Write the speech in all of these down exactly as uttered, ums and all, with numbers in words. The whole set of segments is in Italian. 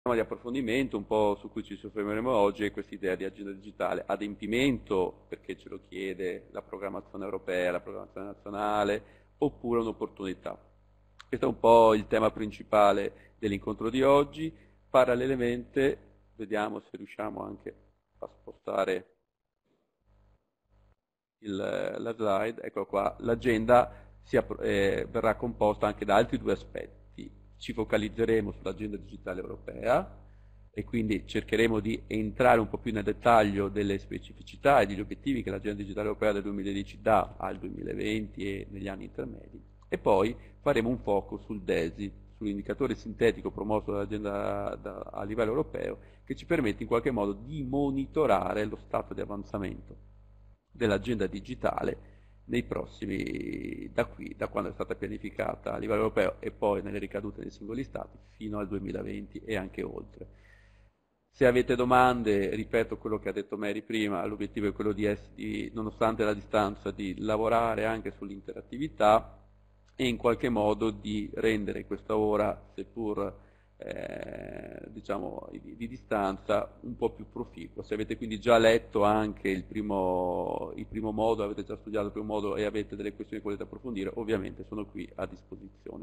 tema di approfondimento un po' su cui ci soffermeremo oggi è questa idea di agenda digitale, adempimento perché ce lo chiede la programmazione europea, la programmazione nazionale, oppure un'opportunità. Questo è un po' il tema principale dell'incontro di oggi. Parallelamente, vediamo se riusciamo anche a spostare il, la slide, ecco qua, l'agenda eh, verrà composta anche da altri due aspetti. Ci focalizzeremo sull'agenda digitale europea e quindi cercheremo di entrare un po' più nel dettaglio delle specificità e degli obiettivi che l'agenda digitale europea del duemiladieci dà al duemilaventi e negli anni intermedi. E poi faremo un foco sul D E S I, sull'indicatore sintetico promosso dall'agenda da, a livello europeo, che ci permette in qualche modo di monitorare lo stato di avanzamento dell'agenda digitale nei prossimi, da qui, da quando è stata pianificata a livello europeo e poi nelle ricadute dei singoli stati, fino al duemilaventi e anche oltre. Se avete domande, ripeto quello che ha detto Mary prima, l'obiettivo è quello di, essere, di, nonostante la distanza, di lavorare anche sull'interattività e in qualche modo di rendere questa ora, seppur eh, diciamo di, di distanza, un po' più proficua. Se avete quindi già letto anche il primo, il primo modulo, avete già studiato il primo modulo e avete delle questioni che volete approfondire, ovviamente sono qui a disposizione.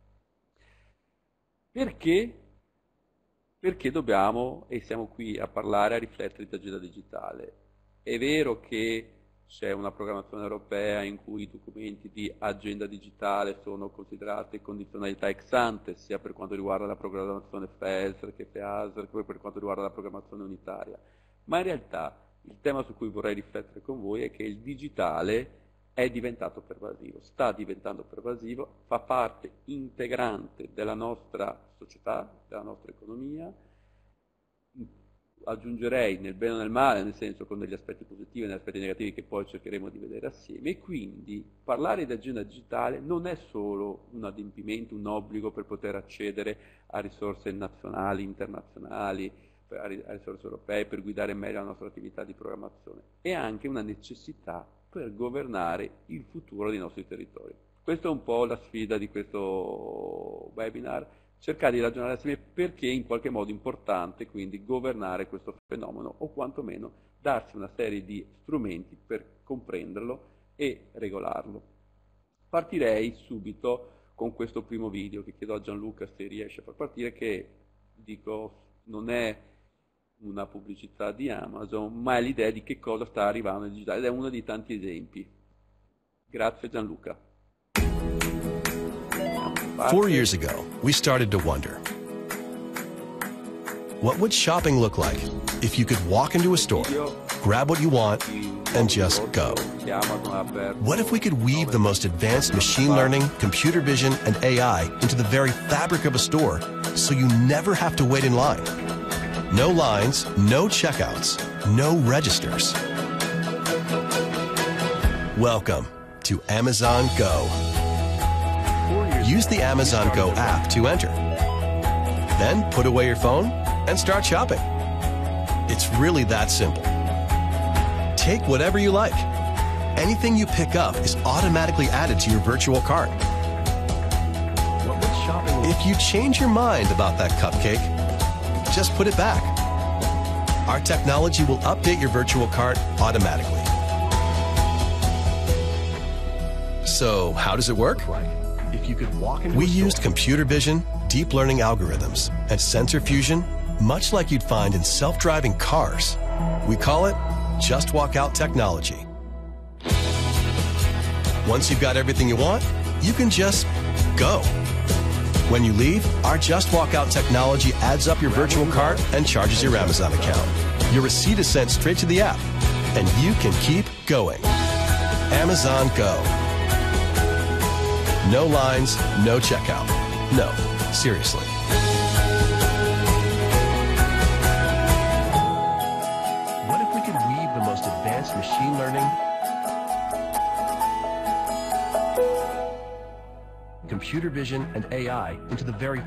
Perché? Perché dobbiamo, e siamo qui a parlare, a riflettere di agenda digitale. È vero che c'è una programmazione europea in cui i documenti di agenda digitale sono considerati condizionalità ex ante, sia per quanto riguarda la programmazione F E S R che F E A S R, che per quanto riguarda la programmazione unitaria. Ma in realtà il tema su cui vorrei riflettere con voi è che il digitale è diventato pervasivo, sta diventando pervasivo, fa parte integrante della nostra società, della nostra economia. Aggiungerei nel bene o nel male, nel senso con degli aspetti positivi e degli aspetti negativi che poi cercheremo di vedere assieme, e quindi parlare di agenda digitale non è solo un adempimento, un obbligo per poter accedere a risorse nazionali, internazionali, a risorse europee, per guidare meglio la nostra attività di programmazione, è anche una necessità per governare il futuro dei nostri territori. Questa è un po' la sfida di questo webinar, cercare di ragionare assieme perché in qualche modo è importante quindi governare questo fenomeno o quantomeno darsi una serie di strumenti per comprenderlo e regolarlo. Partirei subito con questo primo video che chiedo a Gianluca se riesce a far partire, che dico non è una pubblicità di Amazon ma è l'idea di che cosa sta arrivando nel digitale ed è uno dei tanti esempi. Grazie Gianluca. Four years ago, we started to wonder, what would shopping look like if you could walk into a store, grab what you want, and just go? What if we could weave the most advanced machine learning, computer vision, and A I into the very fabric of a store so you never have to wait in line? No lines, no checkouts, no registers. Welcome to Amazon Go. Use the Amazon Go app to enter. Then put away your phone and start shopping. It's really that simple. Take whatever you like. Anything you pick up is automatically added to your virtual cart. If you change your mind about that cupcake, just put it back. Our technology will update your virtual cart automatically. So, how does it work? If you could walk into We a store, used computer vision, deep learning algorithms, and sensor fusion, much like you'd find in self-driving cars. We call it Just Walk Out technology. Once you've got everything you want, you can just go. When you leave, our Just Walk Out technology adds up your virtual cart and charges your Amazon account. Your receipt is sent straight to the app, and you can keep going. Amazon Go. No lines, no checkout. No, seriously. what if we could weave the most advanced machine learning, computer vision, and A I into the very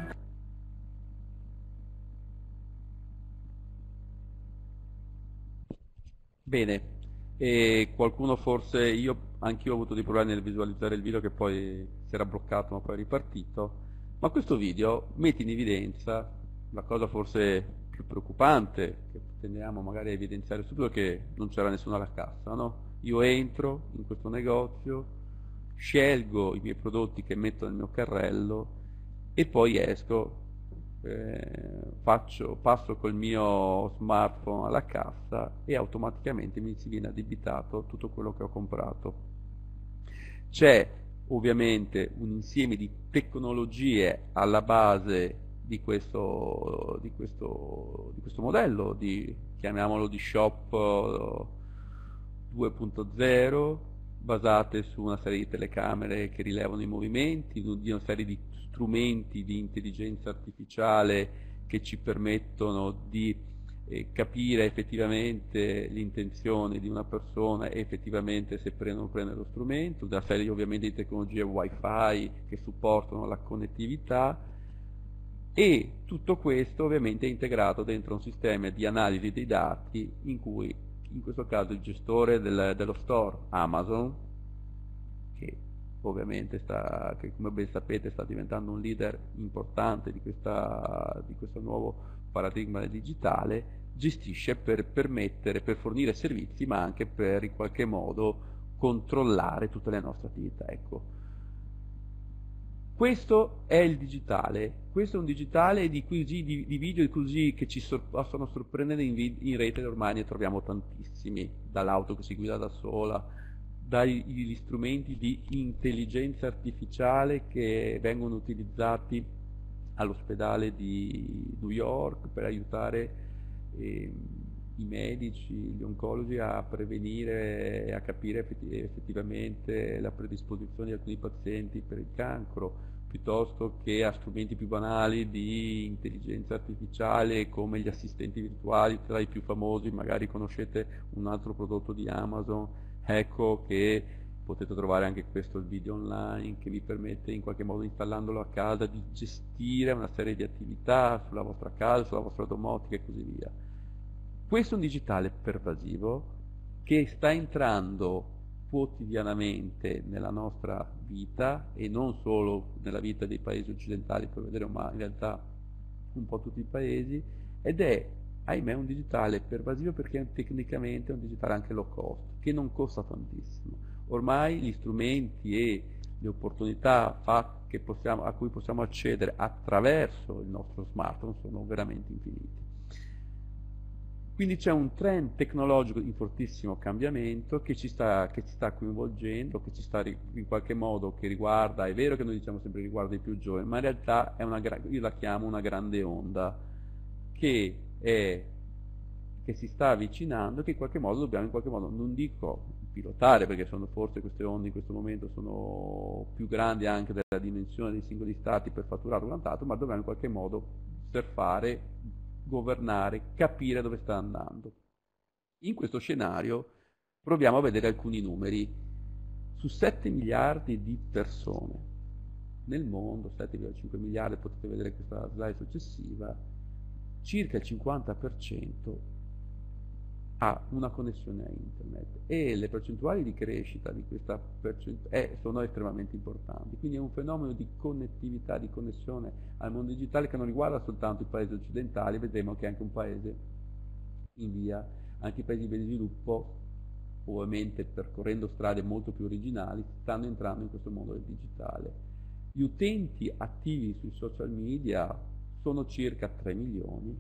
Bene, e qualcuno forse, io anch'io ho avuto dei problemi nel visualizzare il video che poi si era bloccato ma poi è ripartito, ma questo video mette in evidenza la cosa forse più preoccupante, che tendiamo magari a evidenziare subito, è che non c'era nessuno alla cassa, no? Io entro in questo negozio, scelgo i miei prodotti che metto nel mio carrello e poi esco, eh, faccio, passo col mio smartphone alla cassa e automaticamente mi si viene addebitato tutto quello che ho comprato. C'è ovviamente un insieme di tecnologie alla base di questo, di questo, di questo modello, di, chiamiamolo di shop due punto zero, basate su una serie di telecamere che rilevano i movimenti, di una serie di strumenti di intelligenza artificiale che ci permettono di eh, capire effettivamente l'intenzione di una persona e effettivamente se prende o non prende lo strumento, una serie ovviamente di tecnologie wifi che supportano la connettività, e tutto questo ovviamente è integrato dentro un sistema di analisi dei dati in cui in questo caso il gestore del, dello store Amazon, che ovviamente sta, che come ben sapete sta diventando un leader importante di, questa, di questo nuovo paradigma digitale, gestisce per permettere, per fornire servizi, ma anche per in qualche modo controllare tutte le nostre attività. Ecco. Questo è il digitale, questo è un digitale di, così, di, di video così che ci sor possono sorprendere in, in rete, ormai ne troviamo tantissimi, dall'auto che si guida da sola, dagli strumenti di intelligenza artificiale che vengono utilizzati all'ospedale di New York per aiutare eh, i medici, gli oncologi a prevenire e a capire effettivamente la predisposizione di alcuni pazienti per il cancro, piuttosto che a strumenti più banali di intelligenza artificiale come gli assistenti virtuali, tra i più famosi magari conoscete un altro prodotto di Amazon, Echo, che potete trovare anche questo il video online, che vi permette in qualche modo, installandolo a casa, di gestire una serie di attività sulla vostra casa, sulla vostra domotica e così via. Questo è un digitale pervasivo che sta entrando quotidianamente nella nostra vita, e non solo nella vita dei paesi occidentali, per vedere, ma in realtà un po' tutti i paesi, ed è, ahimè, un digitale pervasivo perché tecnicamente è un digitale anche low cost, che non costa tantissimo. Ormai gli strumenti e le opportunità che possiamo, a cui possiamo accedere attraverso il nostro smartphone sono veramente infiniti. Quindi c'è un trend tecnologico in fortissimo cambiamento che ci sta, che ci sta coinvolgendo, che ci sta in qualche modo, che riguarda, è vero che noi diciamo sempre che riguarda i più giovani, ma in realtà è una, io la chiamo una grande onda che, è, che si sta avvicinando e che in qualche modo dobbiamo, in qualche modo, non dico pilotare, perché sono, forse queste onde in questo momento sono più grandi anche della dimensione dei singoli stati per fatturare un altro, ma dobbiamo in qualche modo surfare, governare, capire dove sta andando. In questo scenario proviamo a vedere alcuni numeri. Su sette miliardi di persone nel mondo, sette virgola cinque miliardi, potete vedere questa slide successiva, circa il cinquanta per cento ha una connessione a internet, e le percentuali di crescita di questa percentuale sono estremamente importanti. Quindi è un fenomeno di connettività, di connessione al mondo digitale che non riguarda soltanto i paesi occidentali, vedremo che è anche un paese in via, anche i paesi in via di sviluppo, ovviamente percorrendo strade molto più originali, stanno entrando in questo mondo del digitale. Gli utenti attivi sui social media sono circa tre milioni,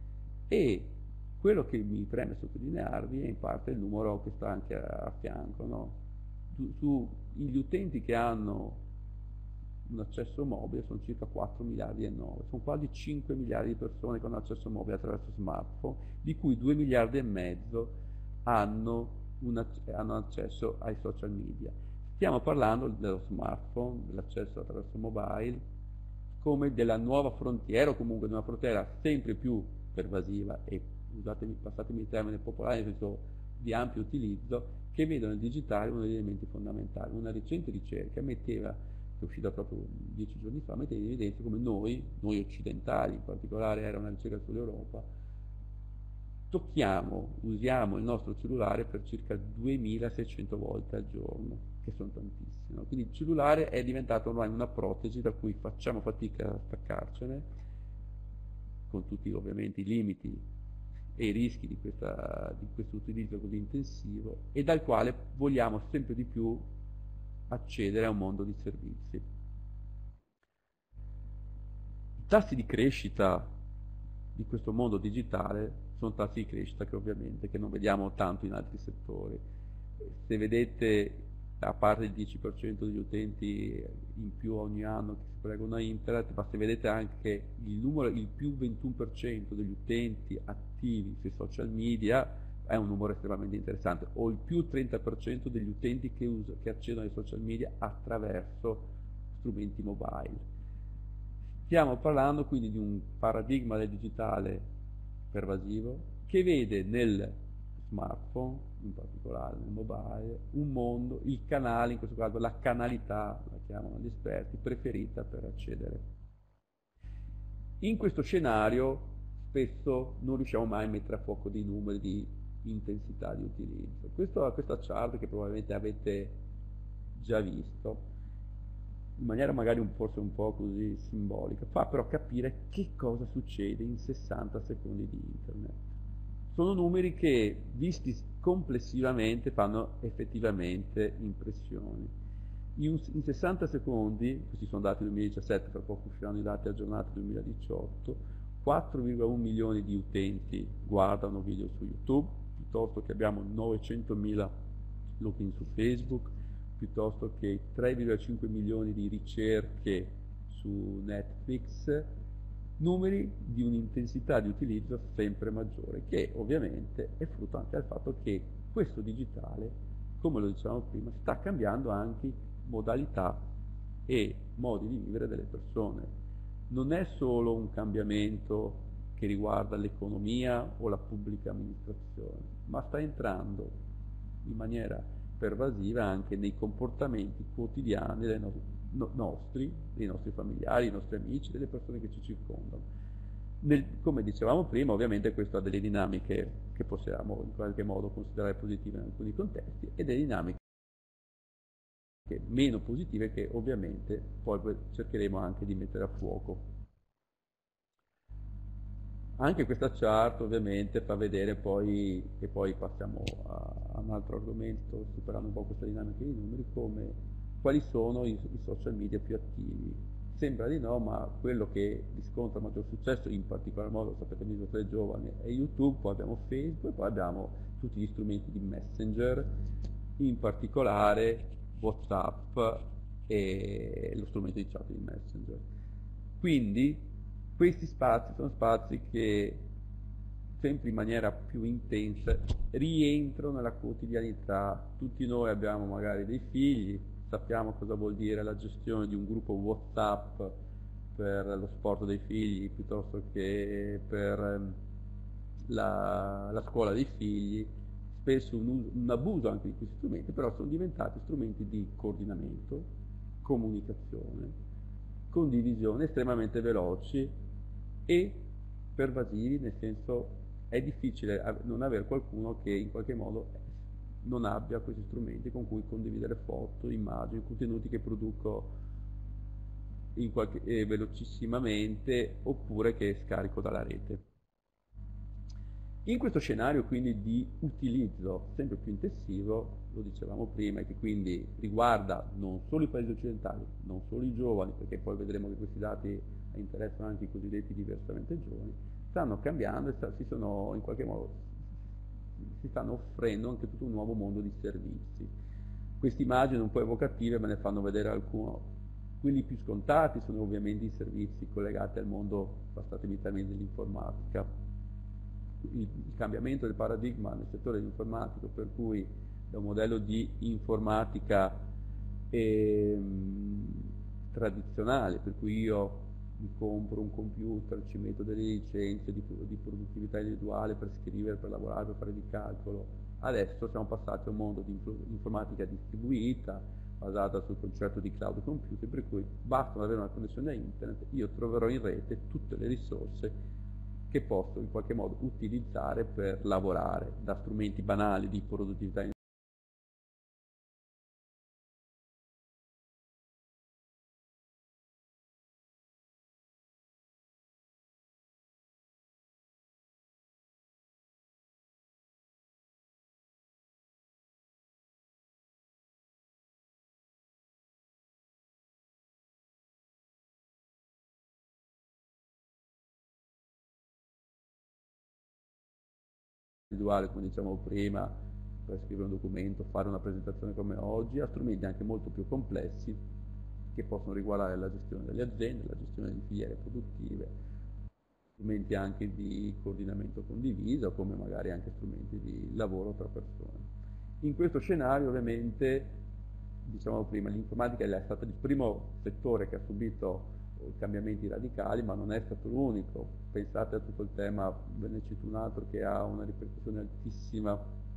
e quello che mi preme sottolinearvi è in parte il numero che sta anche a, a fianco, no? Su, su gli utenti che hanno un accesso mobile sono circa quattro miliardi e nove, sono quasi cinque miliardi di persone che hanno accesso mobile attraverso smartphone, di cui due miliardi e mezzo hanno, un, hanno accesso ai social media. Stiamo parlando dello smartphone, dell'accesso attraverso mobile, come della nuova frontiera, o comunque di una frontiera sempre più pervasiva e, usatemi, passatemi il termine popolare, nel senso di ampio utilizzo, che vedono il digitale uno degli elementi fondamentali. Una recente ricerca metteva, che è uscita proprio dieci giorni fa, metteva in evidenza come noi, noi occidentali, in particolare era una ricerca sull'Europa, tocchiamo, usiamo il nostro cellulare per circa duemilaseicento volte al giorno, che sono tantissime. Quindi il cellulare è diventato ormai una protesi da cui facciamo fatica a staccarcene, con tutti ovviamente i limiti e i rischi di, questa, di questo utilizzo così intensivo, e dal quale vogliamo sempre di più accedere a un mondo di servizi. I tassi di crescita di questo mondo digitale sono tassi di crescita che ovviamente che non vediamo tanto in altri settori. Se vedete, a parte il dieci per cento degli utenti in più ogni anno che si collegano a internet, ma se vedete anche il numero, il più ventuno per cento degli utenti attivi sui social media, è un numero estremamente interessante, o il più trenta per cento degli utenti che, usa, che accedono ai social media attraverso strumenti mobile. Stiamo parlando quindi di un paradigma del digitale pervasivo che vede nel smartphone, in particolare nel mobile, un mondo, il canale, in questo caso la canalità, la chiamano gli esperti, preferita per accedere. In questo scenario spesso non riusciamo mai a mettere a fuoco dei numeri di intensità di utilizzo. Questo, questa chart che probabilmente avete già visto, in maniera magari un, forse un po' così simbolica, fa però capire che cosa succede in sessanta secondi di internet. Sono numeri che, visti complessivamente, fanno effettivamente impressione. In, in sessanta secondi, questi sono dati del duemiladiciassette, fra poco usciranno i dati aggiornati del duemiladiciotto, quattro virgola uno milioni di utenti guardano video su YouTube, piuttosto che abbiamo novecentomila login su Facebook, piuttosto che tre virgola cinque milioni di ricerche su Netflix, numeri di un'intensità di utilizzo sempre maggiore, che ovviamente è frutto anche del fatto che questo digitale, come lo dicevamo prima, sta cambiando anche modalità e modi di vivere delle persone. Non è solo un cambiamento che riguarda l'economia o la pubblica amministrazione, ma sta entrando in maniera pervasiva anche nei comportamenti quotidiani dei no no nostri, dei nostri familiari, dei nostri amici, delle persone che ci circondano. Nel, come dicevamo prima, ovviamente questo ha delle dinamiche che possiamo in qualche modo considerare positive in alcuni contesti e delle dinamiche meno positive che ovviamente poi cercheremo anche di mettere a fuoco. Anche questa chart ovviamente fa vedere poi, e poi passiamo a, a un altro argomento, superando un po' questa dinamica dei numeri, come, quali sono i, i social media più attivi. Sembra di no, ma quello che riscontra maggior successo, in particolar modo, sapete benissimo tra i giovani, è YouTube, poi abbiamo Facebook, poi abbiamo tutti gli strumenti di Messenger, in particolare WhatsApp e lo strumento di chat di Messenger. Quindi questi spazi sono spazi che sempre in maniera più intensa rientrano nella quotidianità. Tutti noi abbiamo magari dei figli, sappiamo cosa vuol dire la gestione di un gruppo WhatsApp per lo sport dei figli piuttosto che per la, la scuola dei figli, spesso un, un abuso anche di questi strumenti, però sono diventati strumenti di coordinamento, comunicazione, condivisione estremamente veloci e pervasivi, nel senso è difficile non avere qualcuno che in qualche modo non abbia questi strumenti con cui condividere foto, immagini, contenuti che produco in qualche, eh, velocissimamente oppure che scarico dalla rete. In questo scenario quindi di utilizzo sempre più intensivo, lo dicevamo prima, e che quindi riguarda non solo i paesi occidentali, non solo i giovani, perché poi vedremo che questi dati interessano anche i cosiddetti diversamente giovani, stanno cambiando e sta, si sono in qualche modo si stanno offrendo anche tutto un nuovo mondo di servizi. Queste immagini un po' evocative me ne fanno vedere alcuno. Quelli più scontati sono ovviamente i servizi collegati al mondo, passatemi termini, dell'informatica. Il, il cambiamento del paradigma nel settore informatico, per cui da un modello di informatica ehm, tradizionale, per cui io mi compro un computer, ci metto delle licenze di, di produttività individuale per scrivere, per lavorare, per fare di calcolo. Adesso siamo passati a un mondo di informatica distribuita, basata sul concetto di cloud computing, per cui basta avere una connessione a internet, io troverò in rete tutte le risorse che posso in qualche modo utilizzare per lavorare, da strumenti banali di produttività individuale, come diciamo prima, per scrivere un documento, fare una presentazione come oggi, a strumenti anche molto più complessi che possono riguardare la gestione delle aziende, la gestione di filiere produttive, strumenti anche di coordinamento condiviso, come magari anche strumenti di lavoro tra persone. In questo scenario ovviamente, diciamo prima, l'informatica è stato il primo settore che ha subito cambiamenti radicali, ma non è stato l'unico. Pensate a tutto il tema, ve ne cito un altro che ha una ripercussione altissima,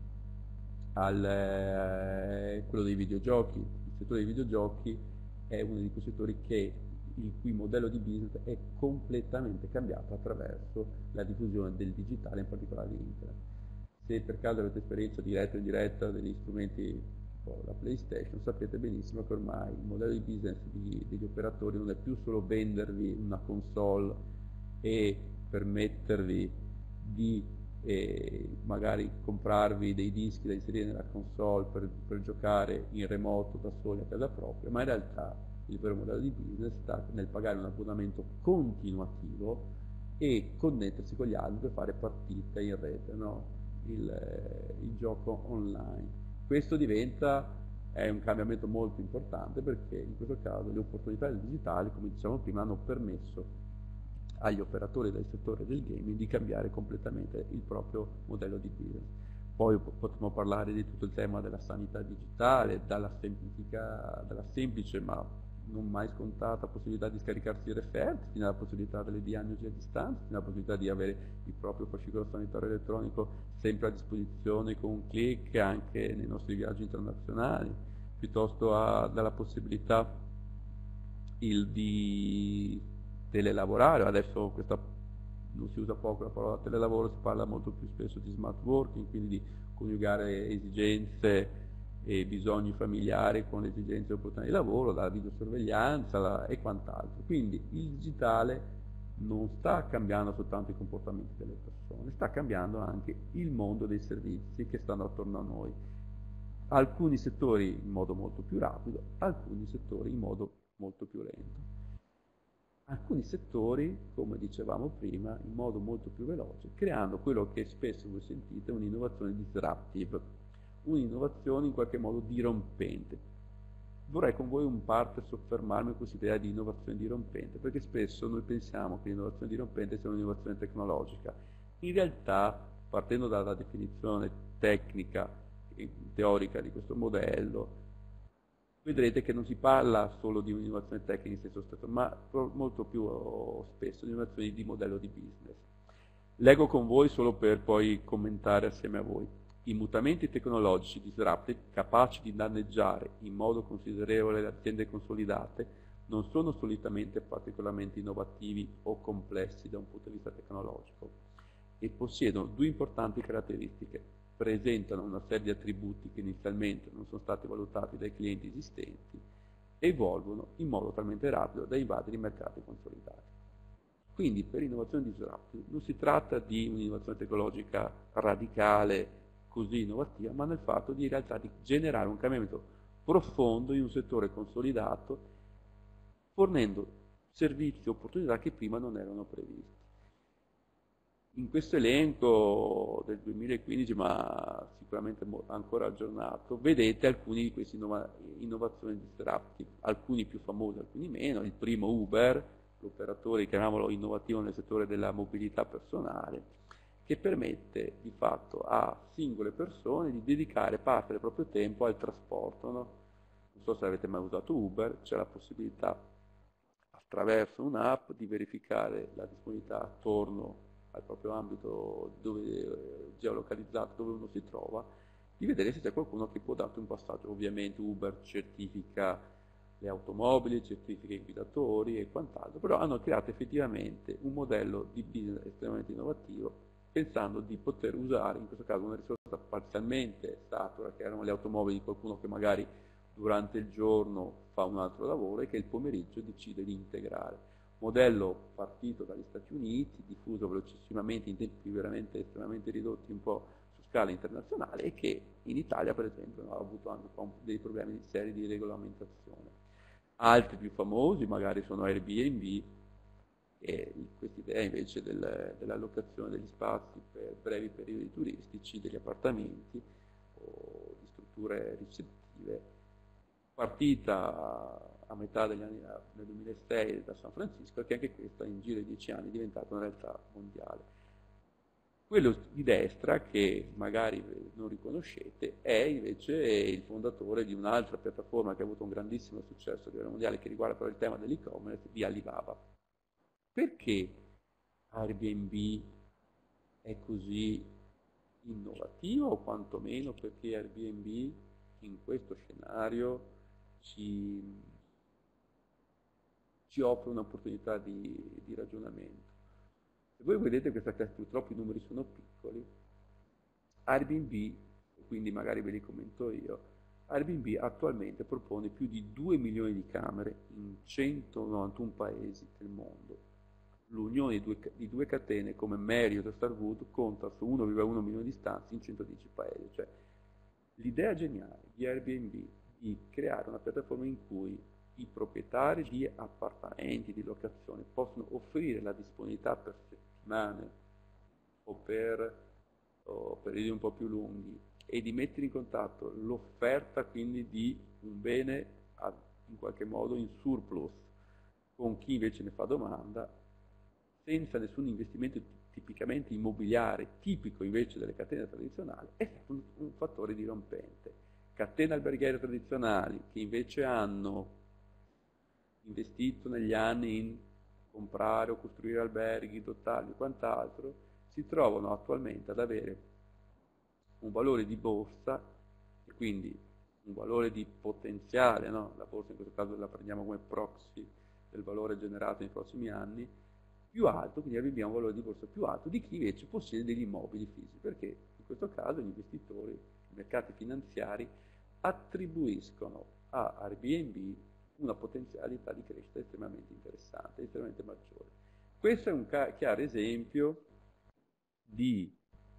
al, eh, quello dei videogiochi. Il settore dei videogiochi è uno di quei settori che, il cui modello di business è completamente cambiato attraverso la diffusione del digitale, in particolare di internet. Se per caso avete esperienza diretta o indiretta degli strumenti tipo la PlayStation, sapete benissimo che ormai il modello di business di, degli operatori non è più solo vendervi una console e permettervi di eh, magari comprarvi dei dischi da inserire nella console per, per giocare in remoto da soli a casa propria, ma in realtà il vero modello di business sta nel pagare un abbonamento continuativo e connettersi con gli altri per fare partite in rete, no? il, eh, il gioco online. Questo diventa è un cambiamento molto importante, perché in questo caso le opportunità del digitale, come dicevamo prima, hanno permesso agli operatori del settore del gaming di cambiare completamente il proprio modello di business. Poi potremmo parlare di tutto il tema della sanità digitale, dalla, dalla semplice ma non mai scontata possibilità di scaricarsi i referti, fino alla possibilità delle diagnosi a distanza, fino alla possibilità di avere il proprio fascicolo sanitario elettronico sempre a disposizione con un clic anche nei nostri viaggi internazionali, piuttosto a, dalla possibilità il di telelavorare. Adesso questa, non si usa poco la parola telelavoro, si parla molto più spesso di smart working, quindi di coniugare esigenze e bisogni familiari con le esigenze e opportunità di lavoro, la videosorveglianza la, e quant'altro. Quindi il digitale non sta cambiando soltanto i comportamenti delle persone, sta cambiando anche il mondo dei servizi che stanno attorno a noi. Alcuni settori in modo molto più rapido, alcuni settori in modo molto più lento. Alcuni settori, come dicevamo prima, in modo molto più veloce, creando quello che spesso voi sentite un'innovazione disruptive, un'innovazione in qualche modo dirompente. Vorrei con voi un parte soffermarmi su questa idea di innovazione dirompente, perché spesso noi pensiamo che l'innovazione dirompente sia un'innovazione tecnologica. In realtà, partendo dalla definizione tecnica e teorica di questo modello, vedrete che non si parla solo di un'innovazione tecnica in senso stretto, ma molto più spesso di innovazioni di modello di business. Leggo con voi solo per poi commentare assieme a voi. I mutamenti tecnologici disruptive, capaci di danneggiare in modo considerevole le aziende consolidate, non sono solitamente particolarmente innovativi o complessi da un punto di vista tecnologico e possiedono due importanti caratteristiche. Presentano una serie di attributi che inizialmente non sono stati valutati dai clienti esistenti e evolvono in modo talmente rapido da invadere i mercati consolidati. Quindi per innovazione disruptive non si tratta di un'innovazione tecnologica radicale, così innovativa, ma nel fatto di in realtà di generare un cambiamento profondo in un settore consolidato, fornendo servizi e opportunità che prima non erano previsti. In questo elenco del duemilaquindici, ma sicuramente ancora aggiornato, vedete alcuni di queste innova innovazioni disruptive, alcuni più famosi, alcuni meno. Il primo Uber, l'operatore, chiamiamolo innovativo nel settore della mobilità personale, che permette di fatto a singole persone di dedicare parte del proprio tempo al trasporto, no? Non so se avete mai usato Uber, c'è la possibilità attraverso un'app di verificare la disponibilità attorno al proprio ambito dove, eh, geolocalizzato dove uno si trova, di vedere se c'è qualcuno che può darti un passaggio. Ovviamente Uber certifica le automobili, certifica i guidatori e quant'altro, però hanno creato effettivamente un modello di business estremamente innovativo, pensando di poter usare in questo caso una risorsa parzialmente satura, che erano le automobili di qualcuno che magari durante il giorno fa un altro lavoro e che il pomeriggio decide di integrare. Modello partito dagli Stati Uniti, diffuso velocissimamente in tempi veramente estremamente ridotti un po' su scala internazionale, e che in Italia per esempio ha avuto anche dei problemi di serie di regolamentazione. Altri più famosi magari sono Airbnb, E questa idea invece del, dell'allocazione degli spazi per brevi periodi turistici, degli appartamenti o di strutture ricettive, partita a metà degli anni del duemilasei da San Francisco, che anche questa in giro di dieci anni è diventata una realtà mondiale. Quello di destra, che magari non riconoscete, è invece il fondatore di un'altra piattaforma che ha avuto un grandissimo successo a livello mondiale, che riguarda però il tema dell'e-commerce, di Alibaba. Perché Airbnb è così innovativo, o quantomeno perché Airbnb in questo scenario ci, ci offre un'opportunità di, di ragionamento? Se voi vedete questa classe, purtroppo i numeri sono piccoli, Airbnb, quindi magari ve li commento io, Airbnb attualmente propone più di due milioni di camere in centonovantuno paesi del mondo. L'unione di due, di due catene come Marriott e Starwood conta su uno virgola uno milioni di stanze in centodieci paesi. Cioè, l'idea geniale di Airbnb di creare una piattaforma in cui i proprietari di appartamenti, di locazione, possono offrire la disponibilità per settimane o per o periodi un po' più lunghi, e di mettere in contatto l'offerta quindi di un bene a, in qualche modo in surplus con chi invece ne fa domanda, senza nessun investimento tipicamente immobiliare, tipico invece delle catene tradizionali, è stato un, un fattore dirompente. Catene alberghiere tradizionali che invece hanno investito negli anni in comprare o costruire alberghi, dotarli e quant'altro, si trovano attualmente ad avere un valore di borsa, e quindi un valore di potenziale, no? La borsa in questo caso la prendiamo come proxy del valore generato nei prossimi anni, più alto, quindi abbiamo un valore di borsa più alto di chi invece possiede degli immobili fisici, perché in questo caso gli investitori, i mercati finanziari, attribuiscono a Airbnb una potenzialità di crescita estremamente interessante, estremamente maggiore. Questo è un chiaro esempio di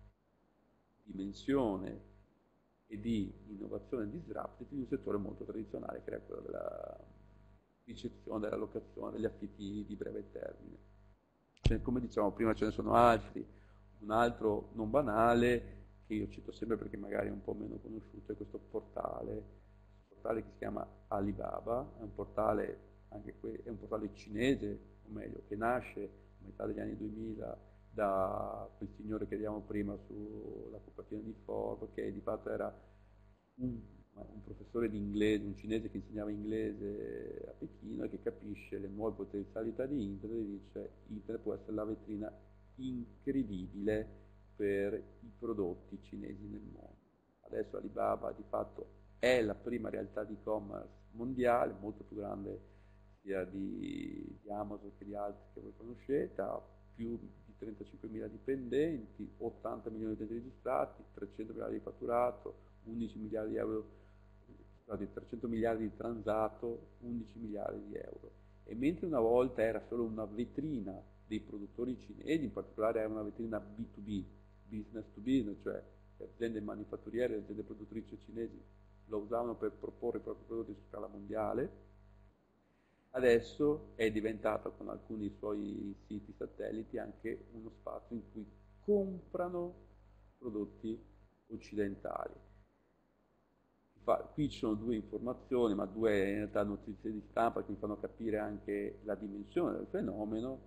dimensione e di innovazione disruptive di un settore molto tradizionale, che era quello della ricezione, della locazione, degli affitti di breve termine. Cioè, come dicevamo prima, ce ne sono altri. Un altro non banale, che io cito sempre perché magari è un po' meno conosciuto, è questo portale, un portale che si chiama Alibaba, è un portale, anche que- è un portale cinese, o meglio, che nasce a metà degli anni duemila da quel signore che vediamo prima sulla copertina di Forbes, che di fatto era un, un professore di inglese, un cinese che insegnava inglese a Pechino e che capisce le nuove potenzialità di Internet e dice: Internet può essere la vetrina incredibile per i prodotti cinesi nel mondo. Adesso Alibaba di fatto è la prima realtà di e-commerce mondiale, molto più grande sia di, di Amazon che di altri che voi conoscete, ha più di trentacinquemila dipendenti, ottanta milioni di utenti registrati, trecento miliardi di fatturato, undici miliardi di euro, scusate, trecento miliardi di transato, undici miliardi di euro. E mentre una volta era solo una vetrina dei produttori cinesi, in particolare era una vetrina B due B, business to business, cioè le aziende manifatturiere, le aziende produttrici cinesi lo usavano per proporre i propri prodotti su scala mondiale, adesso è diventata, con alcuni suoi siti satelliti, anche uno spazio in cui comprano prodotti occidentali. Qui ci sono due informazioni, ma due in realtà notizie di stampa che mi fanno capire anche la dimensione del fenomeno.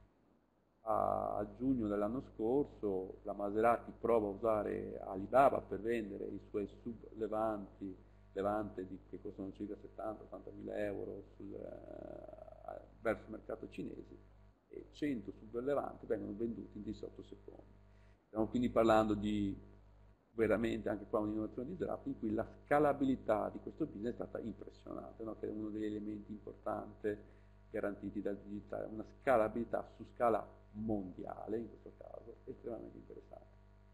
A, a giugno dell'anno scorso la Maserati prova a usare Alibaba per vendere i suoi sublevanti levante di, che costano circa settanta ottanta mila euro sul, eh, verso il mercato cinese, e cento sublevanti vengono venduti in diciotto secondi. Stiamo quindi parlando di veramente anche qua un'innovazione disruptiva in cui la scalabilità di questo business è stata impressionante, no? Che è uno degli elementi importanti garantiti dal digitale, una scalabilità su scala mondiale, in questo caso, estremamente interessante.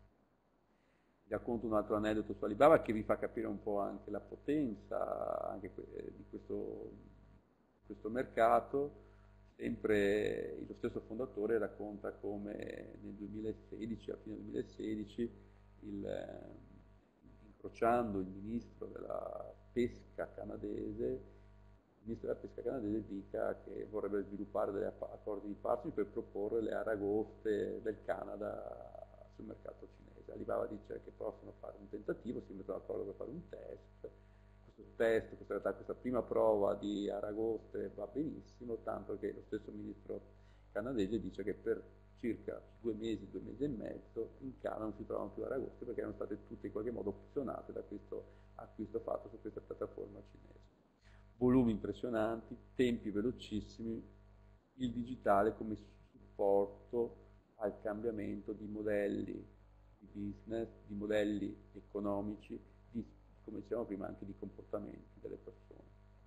Vi racconto un altro aneddoto su Alibaba che vi fa capire un po' anche la potenza anche di questo, questo mercato. Sempre lo stesso fondatore racconta come nel duemilasedici, a fine duemilasedici, il, incrociando il ministro della pesca canadese, ministro della pesca canadese dica che vorrebbe sviluppare degli accordi di partnership per proporre le aragoste del Canada sul mercato cinese. Alibaba dice che possono fare un tentativo, si mettono d'accordo per fare un test. Questo test, questa, realtà, questa prima prova di aragoste va benissimo, tanto che lo stesso ministro canadese dice che per circa due mesi, due mesi e mezzo in Canada non si trovano più aragoste perché erano state tutte in qualche modo opzionate da questo acquisto fatto su questa piattaforma cinese. Volumi impressionanti, tempi velocissimi, il digitale come supporto al cambiamento di modelli di business, di modelli economici, di, come dicevamo prima, anche di comportamenti delle persone.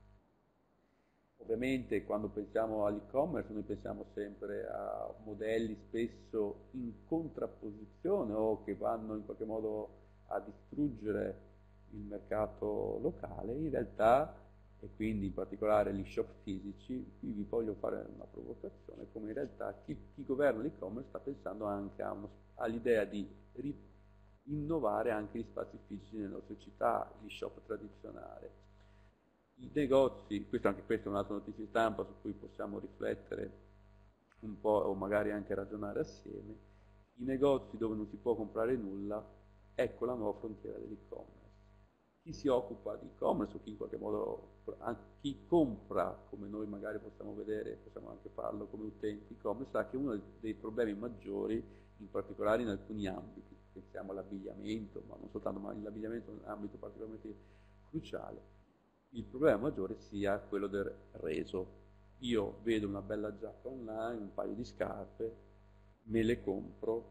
Ovviamente quando pensiamo all'e-commerce noi pensiamo sempre a modelli spesso in contrapposizione o che vanno in qualche modo a distruggere il mercato locale. In realtà, e quindi in particolare gli shop fisici, qui vi voglio fare una provocazione, come in realtà chi, chi governa l'e-commerce sta pensando anche all'idea di innovare anche gli spazi fisici nelle nostre città, gli shop tradizionali. I negozi, questo, anche questa è un'altra notizia di stampa su cui possiamo riflettere un po' o magari anche ragionare assieme, i negozi dove non si può comprare nulla, ecco la nuova frontiera dell'e-commerce. Chi si occupa di e-commerce o chi in qualche modo, chi compra, come noi magari possiamo vedere, possiamo anche farlo come utenti e-commerce, sa che uno dei problemi maggiori, in particolare in alcuni ambiti, pensiamo all'abbigliamento, ma non soltanto, ma l'abbigliamento è un ambito particolarmente cruciale, il problema maggiore sia quello del reso. Io vedo una bella giacca online, un paio di scarpe, me le compro,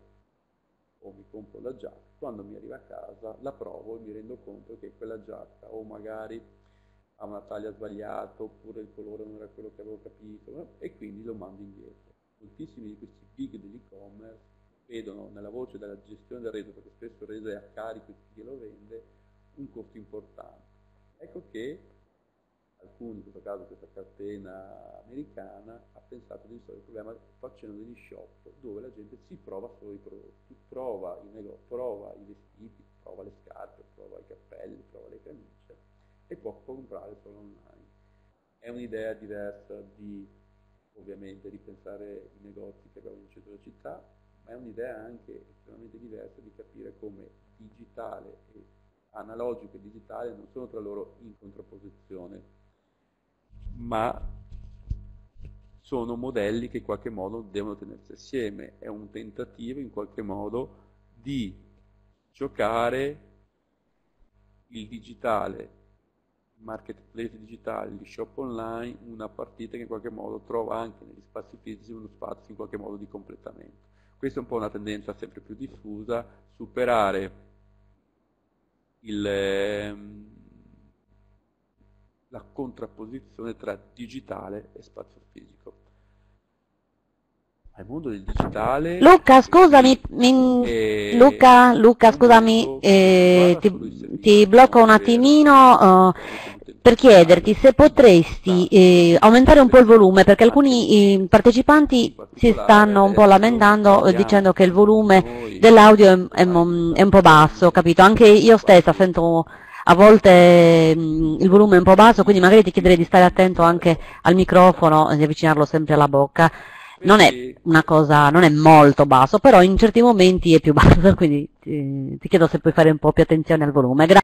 o mi compro la giacca, quando mi arriva a casa la provo e mi rendo conto che quella giacca o magari ha una taglia sbagliata oppure il colore non era quello che avevo capito e quindi lo mando indietro. Moltissimi di questi big dell'e-commerce vedono nella voce della gestione del reso, perché spesso il reso è a carico di chi lo vende, un costo importante. Ecco che alcuni, in questo caso questa catena americana, ha pensato di risolvere il problema facendo degli shop dove la gente si prova solo i prodotti, prova i negozi, prova i vestiti, prova le scarpe, prova i cappelli, prova le camicie e può comprare solo online. È un'idea diversa di, ovviamente, ripensare i negozi che abbiamo in centro della città, ma è un'idea anche estremamente diversa di capire come digitale e analogico e digitale non sono tra loro in contrapposizione, ma sono modelli che in qualche modo devono tenersi assieme. È un tentativo in qualche modo di giocare il digitale, il marketplace digitale, gli shop online, una partita che in qualche modo trova anche negli spazi fisici uno spazio in qualche modo di completamento. Questa è un po' una tendenza sempre più diffusa, superare il, la contrapposizione tra digitale e spazio fisico. Al mondo del digitale... Luca, scusami, mi, Luca, Luca, scusami, eh, ti, ti blocco un attimino uh, per chiederti se potresti eh, aumentare un po' il volume, perché alcuni eh, partecipanti si stanno un po' lamentando eh, dicendo che il volume dell'audio è, è, è un po' basso, capito? Anche io stessa sento a volte mh, il volume è un po' basso, quindi magari ti chiederei di stare attento anche al microfono e di avvicinarlo sempre alla bocca. Non è una cosa, non è molto basso, però in certi momenti è più basso, quindi ti, ti chiedo se puoi fare un po' più attenzione al volume. Grazie.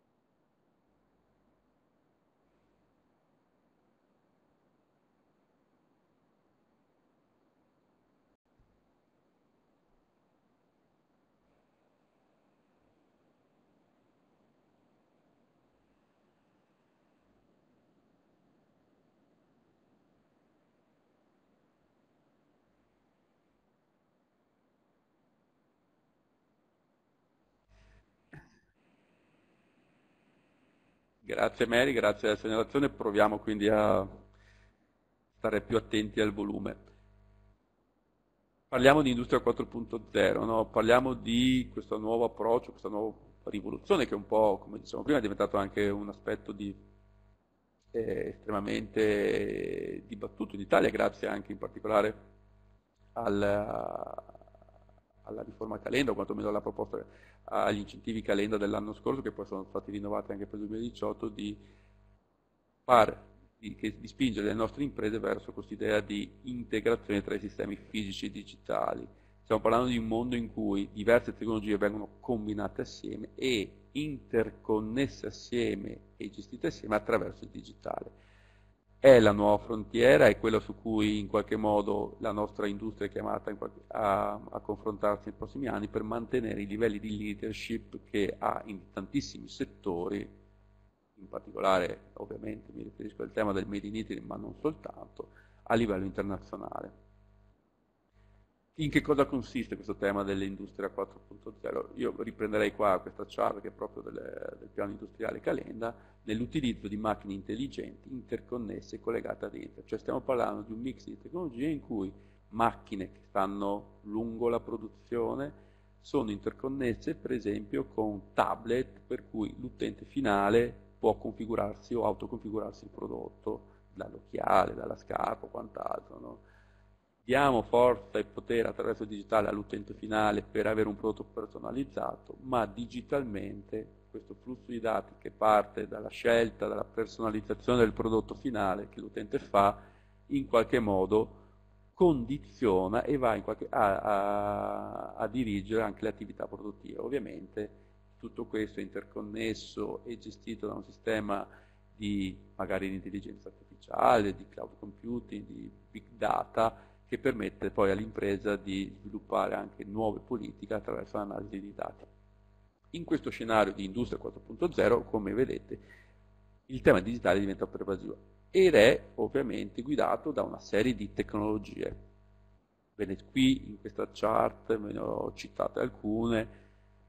Grazie Mary, grazie alla segnalazione, proviamo quindi a stare più attenti al volume. Parliamo di industria quattro punto zero, no? Parliamo di questo nuovo approccio, questa nuova rivoluzione che un po', come dicevamo prima, è diventato anche un aspetto di, eh, estremamente dibattuto in Italia, grazie anche in particolare al, alla riforma Calenda, o quantomeno alla proposta agli incentivi Calenda dell'anno scorso, che poi sono stati rinnovati anche per il duemiladiciotto, di far di, che, di spingere le nostre imprese verso questa idea di integrazione tra i sistemi fisici e digitali. Stiamo parlando di un mondo in cui diverse tecnologie vengono combinate assieme e interconnesse assieme e gestite assieme attraverso il digitale. È la nuova frontiera, è quella su cui in qualche modo la nostra industria è chiamata a, a confrontarsi nei prossimi anni per mantenere i livelli di leadership che ha in tantissimi settori, in particolare ovviamente mi riferisco al tema del Made in Italy, ma non soltanto, a livello internazionale. In che cosa consiste questo tema dell'industria quattro punto zero? Io riprenderei qua questa chart che è proprio del, del piano industriale Calenda, nell'utilizzo di macchine intelligenti, interconnesse e collegate ad internet. Cioè stiamo parlando di un mix di tecnologie in cui macchine che stanno lungo la produzione sono interconnesse per esempio con tablet per cui l'utente finale può configurarsi o autoconfigurarsi il prodotto, dall'occhiale, dalla scarpa o quant'altro, no? Diamo forza e potere attraverso il digitale all'utente finale per avere un prodotto personalizzato, ma digitalmente questo flusso di dati che parte dalla scelta, dalla personalizzazione del prodotto finale che l'utente fa, in qualche modo condiziona e va in qualche, a, a, a dirigere anche le attività produttive. Ovviamente tutto questo è interconnesso e gestito da un sistema di magari di intelligenza artificiale, di cloud computing, di big data, che permette poi all'impresa di sviluppare anche nuove politiche attraverso l'analisi di dati. In questo scenario di industria quattro punto zero, come vedete, il tema digitale diventa pervasivo ed è ovviamente guidato da una serie di tecnologie. Bene, qui in questa chart ve ne ho citate alcune,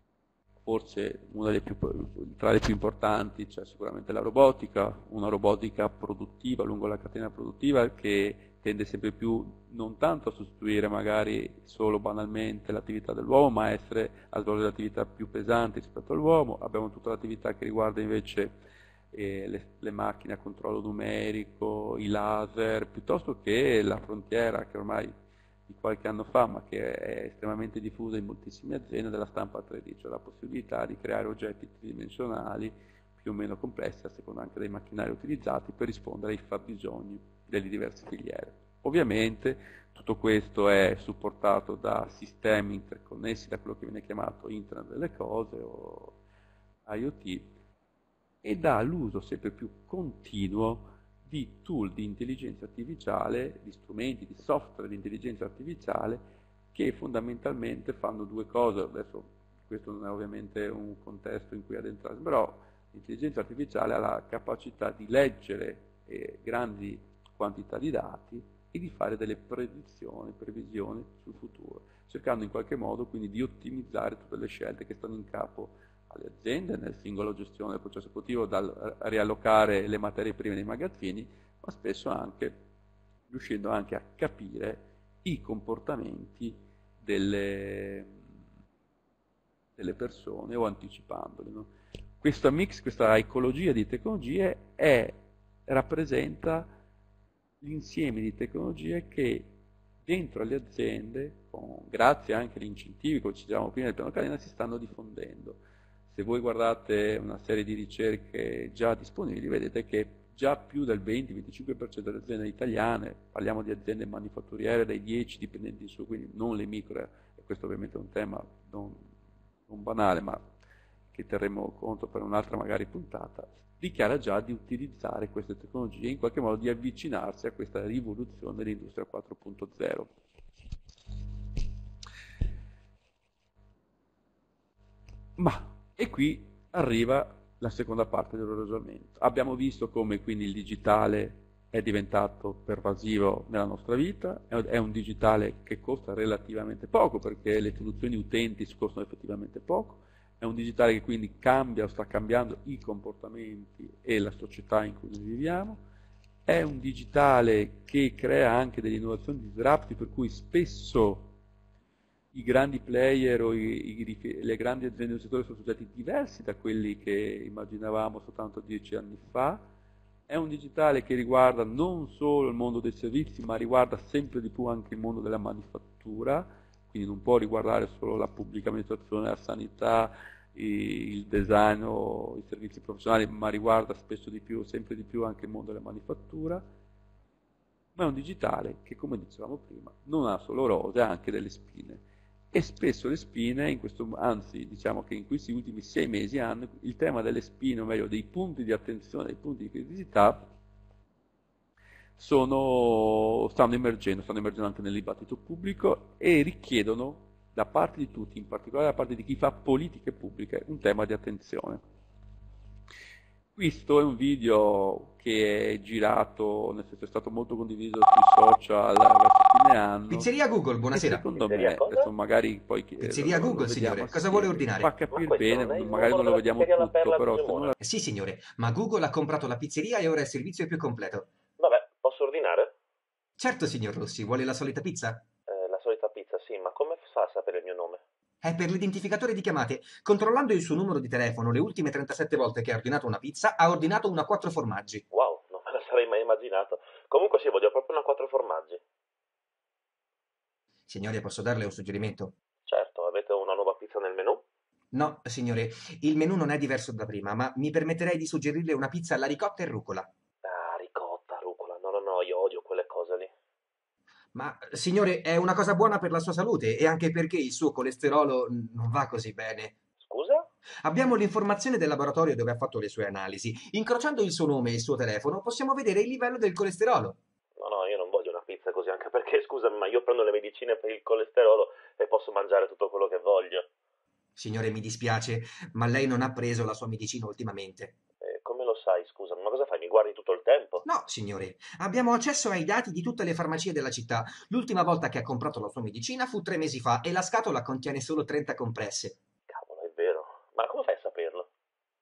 forse una delle più, tra le più importanti c'è sicuramente la robotica, una robotica produttiva lungo la catena produttiva che tende sempre più non tanto a sostituire magari solo banalmente l'attività dell'uomo, ma a essere a svolgere attività più pesanti rispetto all'uomo. Abbiamo tutta l'attività che riguarda invece eh, le, le macchine a controllo numerico, i laser, piuttosto che la frontiera che ormai di qualche anno fa, ma che è estremamente diffusa in moltissime aziende, della stampa tre D, cioè la possibilità di creare oggetti tridimensionali più o meno complessi a seconda anche dei macchinari utilizzati per rispondere ai fabbisogni delle diverse filiere. Ovviamente tutto questo è supportato da sistemi interconnessi, da quello che viene chiamato Internet delle cose o IoT, e dà l'uso sempre più continuo di tool di intelligenza artificiale, di strumenti, di software di intelligenza artificiale che fondamentalmente fanno due cose. Adesso questo non è ovviamente un contesto in cui addentrarsi, però l'intelligenza artificiale ha la capacità di leggere eh, grandi quantità di dati e di fare delle predizioni, previsioni sul futuro, cercando in qualche modo quindi di ottimizzare tutte le scelte che stanno in capo alle aziende nel singolo gestione del processo produttivo, dal riallocare le materie prime nei magazzini, ma spesso anche riuscendo anche a capire i comportamenti delle, delle persone o anticipandoli, no? Questo mix, questa ecologia di tecnologie è, rappresenta l'insieme di tecnologie che dentro alle aziende, con, grazie anche agli incentivi, come ci dicevamo prima del piano Calenda, si stanno diffondendo. Se voi guardate una serie di ricerche già disponibili, vedete che già più del venti venticinque per cento delle aziende italiane, parliamo di aziende manifatturiere dai dieci dipendenti in su, quindi non le micro, e questo ovviamente è un tema non, non banale, ma che terremo conto per un'altra magari puntata, dichiara già di utilizzare queste tecnologie e in qualche modo di avvicinarsi a questa rivoluzione dell'industria quattro punto zero. Ma, e qui arriva la seconda parte del ragionamento. Abbiamo visto come quindi il digitale è diventato pervasivo nella nostra vita, è un digitale che costa relativamente poco perché le soluzioni utenti costano effettivamente poco, è un digitale che quindi cambia o sta cambiando i comportamenti e la società in cui noi viviamo, è un digitale che crea anche delle innovazioni disruptive per cui spesso i grandi player o i, i, le grandi aziende del settore sono soggetti diversi da quelli che immaginavamo soltanto dieci anni fa. È un digitale che riguarda non solo il mondo dei servizi, ma riguarda sempre di più anche il mondo della manifattura, quindi non può riguardare solo la pubblica amministrazione, la sanità, il design o i servizi professionali, ma riguarda spesso di più, sempre di più anche il mondo della manifattura, ma è un digitale che, come dicevamo prima, non ha solo rose, ha anche delle spine. E spesso le spine, in questo, anzi diciamo che in questi ultimi sei mesi hanno il tema delle spine, o meglio dei punti di attenzione, dei punti di criticità, sono, stanno emergendo, stanno emergendo anche nel dibattito pubblico e richiedono da parte di tutti, in particolare da parte di chi fa politiche pubbliche, un tema di attenzione. Questo è un video che è girato, nel senso è stato molto condiviso sui social verso fine anno. Pizzeria Google, buonasera. Secondo Pizzeria me, cosa? adesso magari poi... Pizzeria lo, Google, lo signore, cosa sì, vuole ordinare? Fa capire bene, magari non lo vediamo tutto, però... Se non la... eh, sì, signore, ma Google ha comprato la pizzeria e ora il servizio è più completo. Vabbè, posso ordinare? Certo, signor Rossi, vuole la solita pizza? Eh, la solita pizza, sì, ma come fa a sapere il mio nome? È per l'identificatore di chiamate. Controllando il suo numero di telefono le ultime trentasette volte che ha ordinato una pizza, ha ordinato una quattro formaggi. Wow, non me la sarei mai immaginato. Comunque sì, voglio proprio una quattro formaggi. Signore, posso darle un suggerimento? Certo, avete una nuova pizza nel menù? No, signore, il menù non è diverso da prima, ma mi permetterei di suggerirle una pizza alla ricotta e rucola. Ah, ricotta, rucola, no, no, no, io odio quelle cose lì. Ma, signore, è una cosa buona per la sua salute e anche perché il suo colesterolo non va così bene. Scusa? Abbiamo l'informazione del laboratorio dove ha fatto le sue analisi. Incrociando il suo nome e il suo telefono possiamo vedere il livello del colesterolo. No, no, io non voglio una pizza così, anche perché, scusami, ma io prendo le medicine per il colesterolo e posso mangiare tutto quello che voglio. Signore, mi dispiace, ma lei non ha preso la sua medicina ultimamente. Eh, come lo sai, scusami, ma cosa fai? Mi guardi tutto il tempo? No, signore, abbiamo accesso ai dati di tutte le farmacie della città. L'ultima volta che ha comprato la sua medicina fu tre mesi fa e la scatola contiene solo trenta compresse. Cavolo, è vero. Ma come fai a saperlo?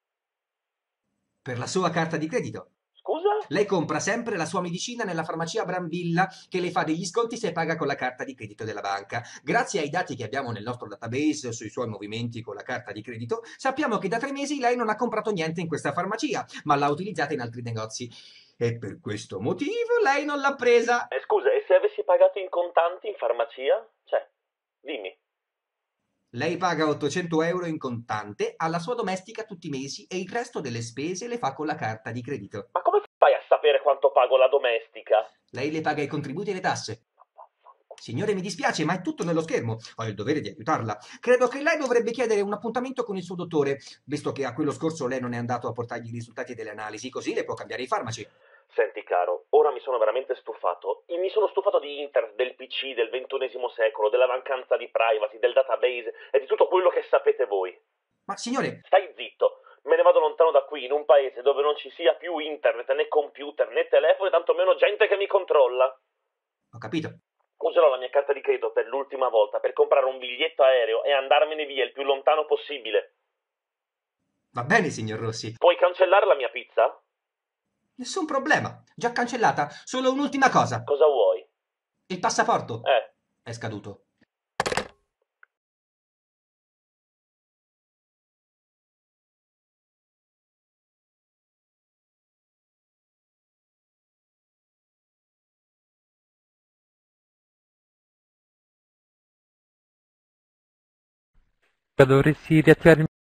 Per la sua carta di credito. Scusa? Lei compra sempre la sua medicina nella farmacia Brambilla che le fa degli sconti se paga con la carta di credito della banca. Grazie ai dati che abbiamo nel nostro database sui suoi movimenti con la carta di credito, sappiamo che da tre mesi lei non ha comprato niente in questa farmacia, ma l'ha utilizzata in altri negozi. E per questo motivo lei non l'ha presa. Eh, scusa, e se avessi pagato in contanti in farmacia? Cioè, dimmi. Lei paga ottocento euro in contante alla sua domestica tutti i mesi e il resto delle spese le fa con la carta di credito. Ma come fai a sapere quanto pago la domestica? Lei le paga i contributi e le tasse. Signore, mi dispiace, ma è tutto nello schermo. Ho il dovere di aiutarla. Credo che lei dovrebbe chiedere un appuntamento con il suo dottore, visto che a quello scorso lei non è andato a portargli i risultati delle analisi, così le può cambiare i farmaci. Senti caro, ora mi sono veramente stufato. Mi sono stufato di internet, del P C, del ventunesimo secolo, della mancanza di privacy, del database e di tutto quello che sapete voi. Ma signore... Stai zitto, me ne vado lontano da qui, in un paese dove non ci sia più internet, né computer, né telefono e tantomeno gente che mi controlla. Ho capito. Userò la mia carta di credito per l'ultima volta per comprare un biglietto aereo e andarmene via il più lontano possibile. Va bene, signor Rossi. Puoi cancellare la mia pizza? Nessun problema, già cancellata. Solo un'ultima cosa. Cosa vuoi? Il passaporto. Eh. È scaduto. Dovresti riattivare il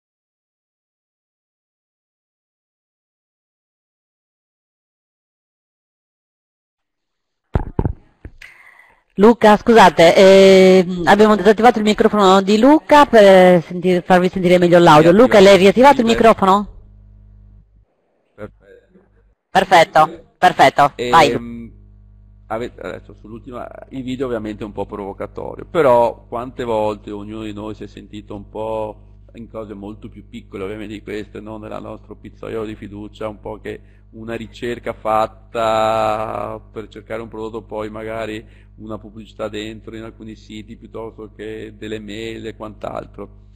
Luca, scusate, eh, abbiamo disattivato il microfono di Luca per sentir, farvi sentire meglio l'audio. Luca, lei ha riattivato il microfono? Perfetto. Perfetto, perfetto, E, vai. mh, avete- adesso sull'ultima, il video ovviamente è un po' provocatorio, però quante volte ognuno di noi si è sentito un po' in cose molto più piccole ovviamente di queste, non nella nostra pizzaiolo di fiducia, un po' che una ricerca fatta per cercare un prodotto, poi magari una pubblicità dentro in alcuni siti piuttosto che delle mail e quant'altro.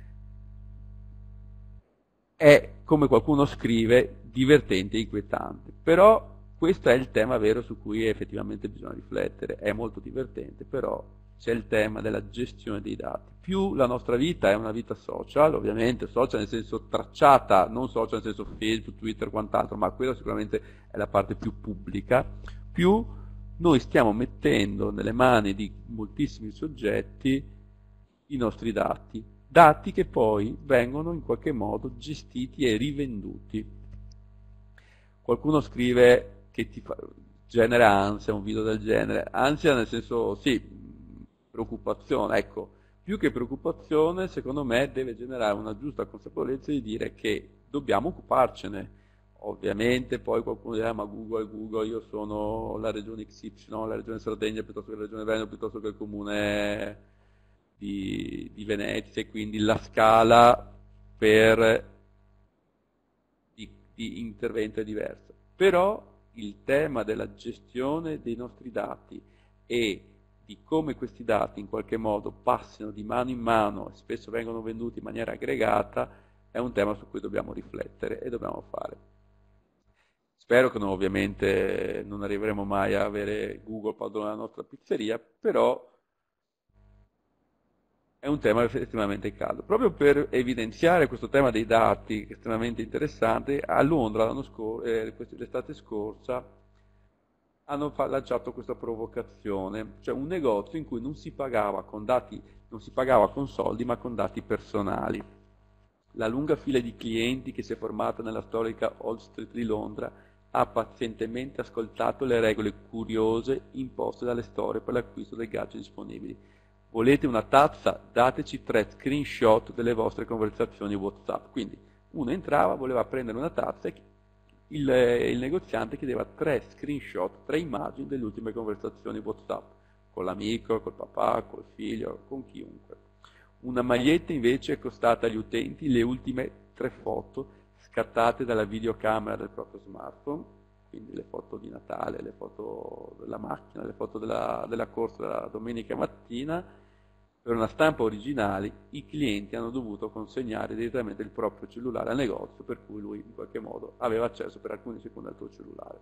È, come qualcuno scrive, divertente e inquietante, però questo è il tema vero su cui effettivamente bisogna riflettere. È molto divertente, però c'è il tema della gestione dei dati. Più la nostra vita è una vita social, ovviamente social nel senso tracciata, non social nel senso Facebook, Twitter, quant'altro, ma quella sicuramente è la parte più pubblica, più noi stiamo mettendo nelle mani di moltissimi soggetti i nostri dati. dati che poi vengono in qualche modo gestiti e rivenduti. Qualcuno scrive che ti fa, genera ansia, un video del genere. Ansia nel senso, sì, preoccupazione, ecco. Più che preoccupazione, secondo me, deve generare una giusta consapevolezza di dire che dobbiamo occuparcene. Ovviamente poi qualcuno dirà, ma Google è Google, io sono la regione X Y, la regione Sardegna piuttosto che la regione Veneto, piuttosto che il comune di, di Venezia, e quindi la scala per di, di intervento è diversa. Però il tema della gestione dei nostri dati e di come questi dati in qualche modo passino di mano in mano e spesso vengono venduti in maniera aggregata è un tema su cui dobbiamo riflettere e dobbiamo fare. Spero che noi ovviamente non arriveremo mai a avere Google padrone della nostra pizzeria, però è un tema estremamente caldo. Proprio per evidenziare questo tema dei dati, che è estremamente interessante, a Londra l'anno scor- eh, l'estate scorsa hanno lanciato questa provocazione, cioè un negozio in cui non si pagava con dati, non si pagava con soldi, ma con dati personali. La lunga fila di clienti che si è formata nella storica Old Street di Londra ha pazientemente ascoltato le regole curiose imposte dalle storie per l'acquisto dei gadget disponibili. Volete una tazza? Dateci tre screenshot delle vostre conversazioni WhatsApp. Quindi uno entrava, voleva prendere una tazza e il, il negoziante chiedeva tre screenshot, tre immagini delle ultime conversazioni WhatsApp, con l'amico, col papà, col figlio, con chiunque. Una maglietta invece è costata agli utenti le ultime tre foto scattate dalla videocamera del proprio smartphone, quindi le foto di Natale, le foto della macchina, le foto della, della corsa della domenica mattina. Per una stampa originale i clienti hanno dovuto consegnare direttamente il proprio cellulare al negozio, per cui lui in qualche modo aveva accesso per alcuni secondi al tuo cellulare.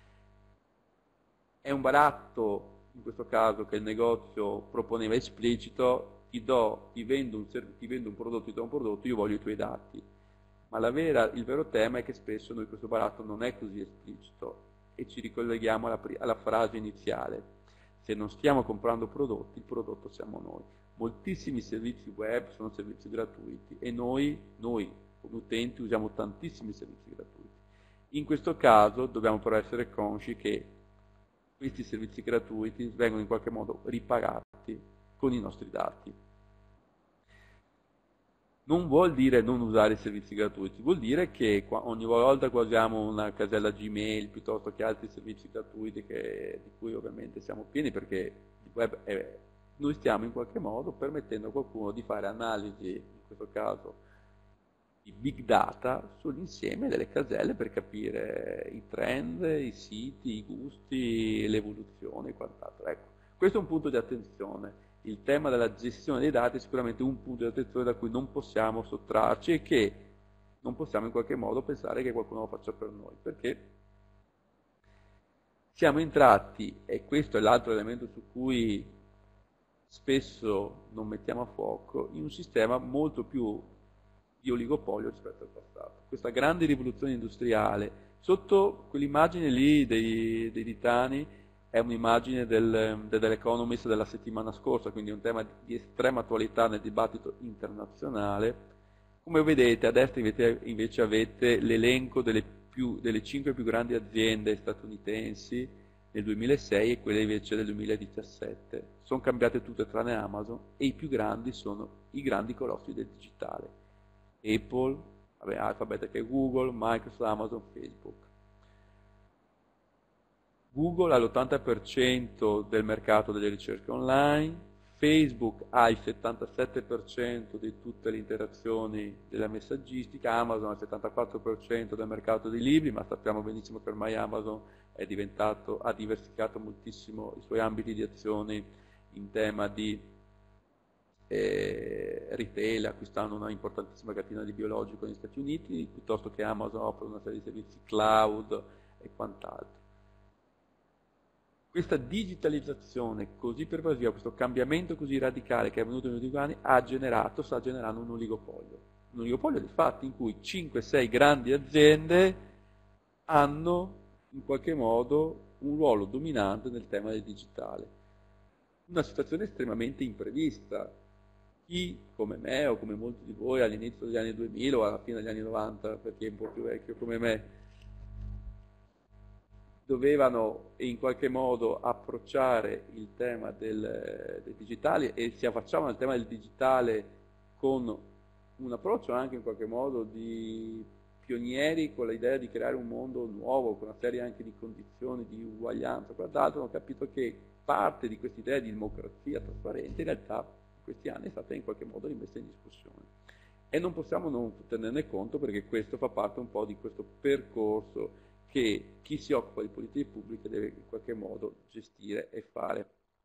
È un baratto, in questo caso, che il negozio proponeva esplicito: ti do, ti vendo un, ti vendo un prodotto, ti do un prodotto, io voglio i tuoi dati. Ma la vera, il vero tema è che spesso noi questo baratto non è così esplicito e ci ricolleghiamo alla, alla frase iniziale: se non stiamo comprando prodotti, il prodotto siamo noi. Moltissimi servizi web sono servizi gratuiti e noi, noi come utenti usiamo tantissimi servizi gratuiti. In questo caso dobbiamo però essere consci che questi servizi gratuiti vengono in qualche modo ripagati con i nostri dati. Non vuol dire non usare i servizi gratuiti, vuol dire che ogni volta che usiamo una casella Gmail piuttosto che altri servizi gratuiti che, di cui ovviamente siamo pieni, perché il web è, noi stiamo in qualche modo permettendo a qualcuno di fare analisi, in questo caso di big data, sull'insieme delle caselle per capire i trend, i siti, i gusti, l'evoluzione e quant'altro. Ecco, questo è un punto di attenzione. Il tema della gestione dei dati è sicuramente un punto di attenzione da cui non possiamo sottrarci e che non possiamo in qualche modo pensare che qualcuno lo faccia per noi, perché siamo entrati, e questo è l'altro elemento su cui spesso non mettiamo a fuoco, in un sistema molto più di oligopolio rispetto al passato. Questa grande rivoluzione industriale, sotto quell'immagine lì dei, dei titani, è un'immagine del, dell'Economist della settimana scorsa, quindi un tema di estrema attualità nel dibattito internazionale. Come vedete, a destra invece, invece avete l'elenco delle, più, delle cinque più grandi aziende statunitensi nel duemilasei e quelle invece del duemiladiciassette. Sono cambiate tutte tranne Amazon e i più grandi sono i grandi colossi del digitale. Apple, vabbè, Alphabet che è Google, Microsoft, Amazon, Facebook. Google ha l'ottanta per cento del mercato delle ricerche online, Facebook ha il settantasette per cento di tutte le interazioni della messaggistica, Amazon ha il settantaquattro per cento del mercato dei libri, ma sappiamo benissimo che ormai Amazon è diventato, ha diversificato moltissimo i suoi ambiti di azioni in tema di eh, retail, acquistando una importantissima catena di biologico negli Stati Uniti, piuttosto che Amazon offre una serie di servizi cloud e quant'altro. Questa digitalizzazione così pervasiva, questo cambiamento così radicale che è avvenuto negli ultimi anni ha generato, sta generando un oligopolio. Un oligopolio di fatti in cui cinque sei grandi aziende hanno in qualche modo un ruolo dominante nel tema del digitale. Una situazione estremamente imprevista. chi come me o come molti di voi all'inizio degli anni duemila o alla fine degli anni novanta, per chi è un po' più vecchio come me, dovevano in qualche modo approcciare il tema del, del digitale e si affacciavano al tema del digitale con un approccio anche in qualche modo di pionieri, con l'idea di creare un mondo nuovo, con una serie anche di condizioni di uguaglianza, quant'altro, hanno capito che parte di questa idea di democrazia trasparente in realtà in questi anni è stata in qualche modo rimessa in discussione. E non possiamo non tenerne conto, perché questo fa parte un po' di questo percorso che chi si occupa di politiche pubbliche deve in qualche modo gestire e fare.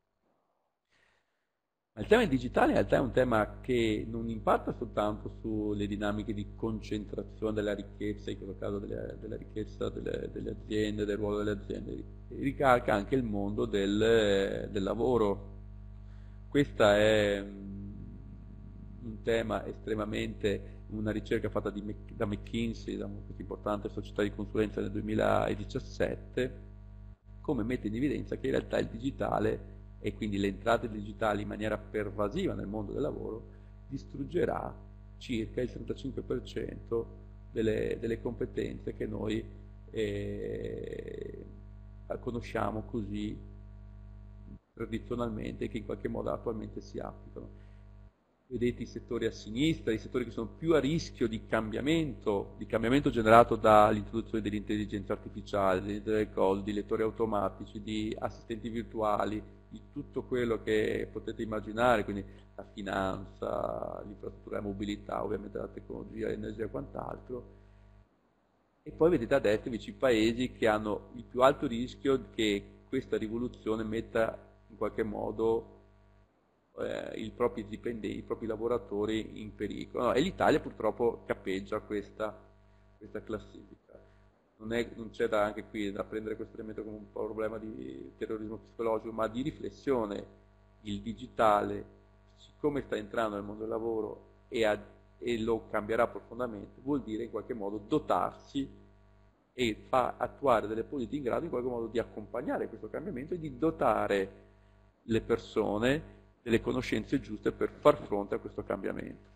Ma il tema del digitale in realtà è un tema che non impatta soltanto sulle dinamiche di concentrazione della ricchezza, in questo caso della, della ricchezza delle, delle aziende, del ruolo delle aziende, ricalca anche il mondo del, del lavoro. Questo è un tema estremamente, una ricerca fatta di, da McKinsey, da questa importante società di consulenza nel duemiladiciassette, come mette in evidenza che in realtà il digitale e quindi le entrate digitali in maniera pervasiva nel mondo del lavoro distruggerà circa il trentacinque per cento delle, delle competenze che noi eh, conosciamo così tradizionalmente, che in qualche modo attualmente si applicano. Vedete i settori a sinistra, i settori che sono più a rischio di cambiamento, di cambiamento generato dall'introduzione dell'intelligenza artificiale, dell'internet delle cose, di lettori automatici, di assistenti virtuali, di tutto quello che potete immaginare, quindi la finanza, l'infrastruttura, la mobilità, ovviamente la tecnologia, l'energia e quant'altro. E poi vedete a destra invece i paesi che hanno il più alto rischio che questa rivoluzione metta in qualche modo eh, i propri dipendenti, i propri lavoratori in pericolo. No, e l'Italia purtroppo capeggia questa, questa classifica. Non, è, non c'è da, anche qui da prendere questo elemento come un problema di terrorismo psicologico, ma di riflessione. Il digitale, siccome sta entrando nel mondo del lavoro e, a, e lo cambierà profondamente, vuol dire in qualche modo dotarsi e fa attuare delle politiche in grado in qualche modo di accompagnare questo cambiamento e di dotare le persone delle conoscenze giuste per far fronte a questo cambiamento.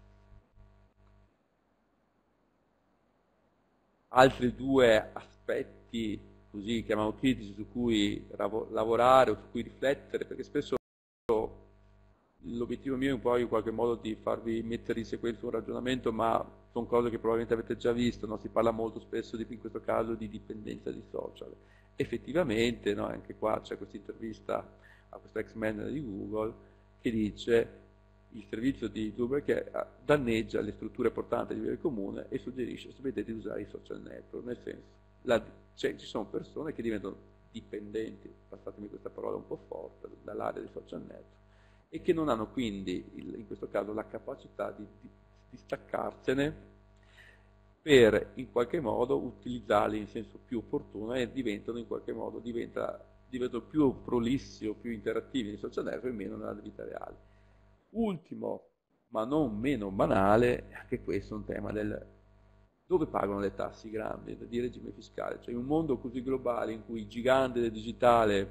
Altri due aspetti, così chiamiamo critici, su cui lavorare o su cui riflettere, perché spesso l'obiettivo mio è un po' in qualche modo di farvi mettere in sequenza un ragionamento, ma sono cose che probabilmente avete già visto, no? Si parla molto spesso di, in questo caso di dipendenza di social. Effettivamente, no? Anche qua c'è questa intervista a questo ex manager di Google che dice il servizio di Zuckerberg che danneggia le strutture portanti a livello comune e suggerisce smettete di usare i social network, nel senso, la, cioè, ci sono persone che diventano dipendenti, passatemi questa parola un po' forte, dall'area dei social network e che non hanno quindi, il, in questo caso, la capacità di, di, di staccarsene per in qualche modo utilizzarli in senso più opportuno e diventano in qualche modo, diventa, diventano più prolissi o più interattivi nei social network e meno nella vita reale. Ultimo, ma non meno banale, anche questo è un tema del dove pagano le tasse grandi, di regime fiscale. Cioè in un mondo così globale in cui i giganti del digitale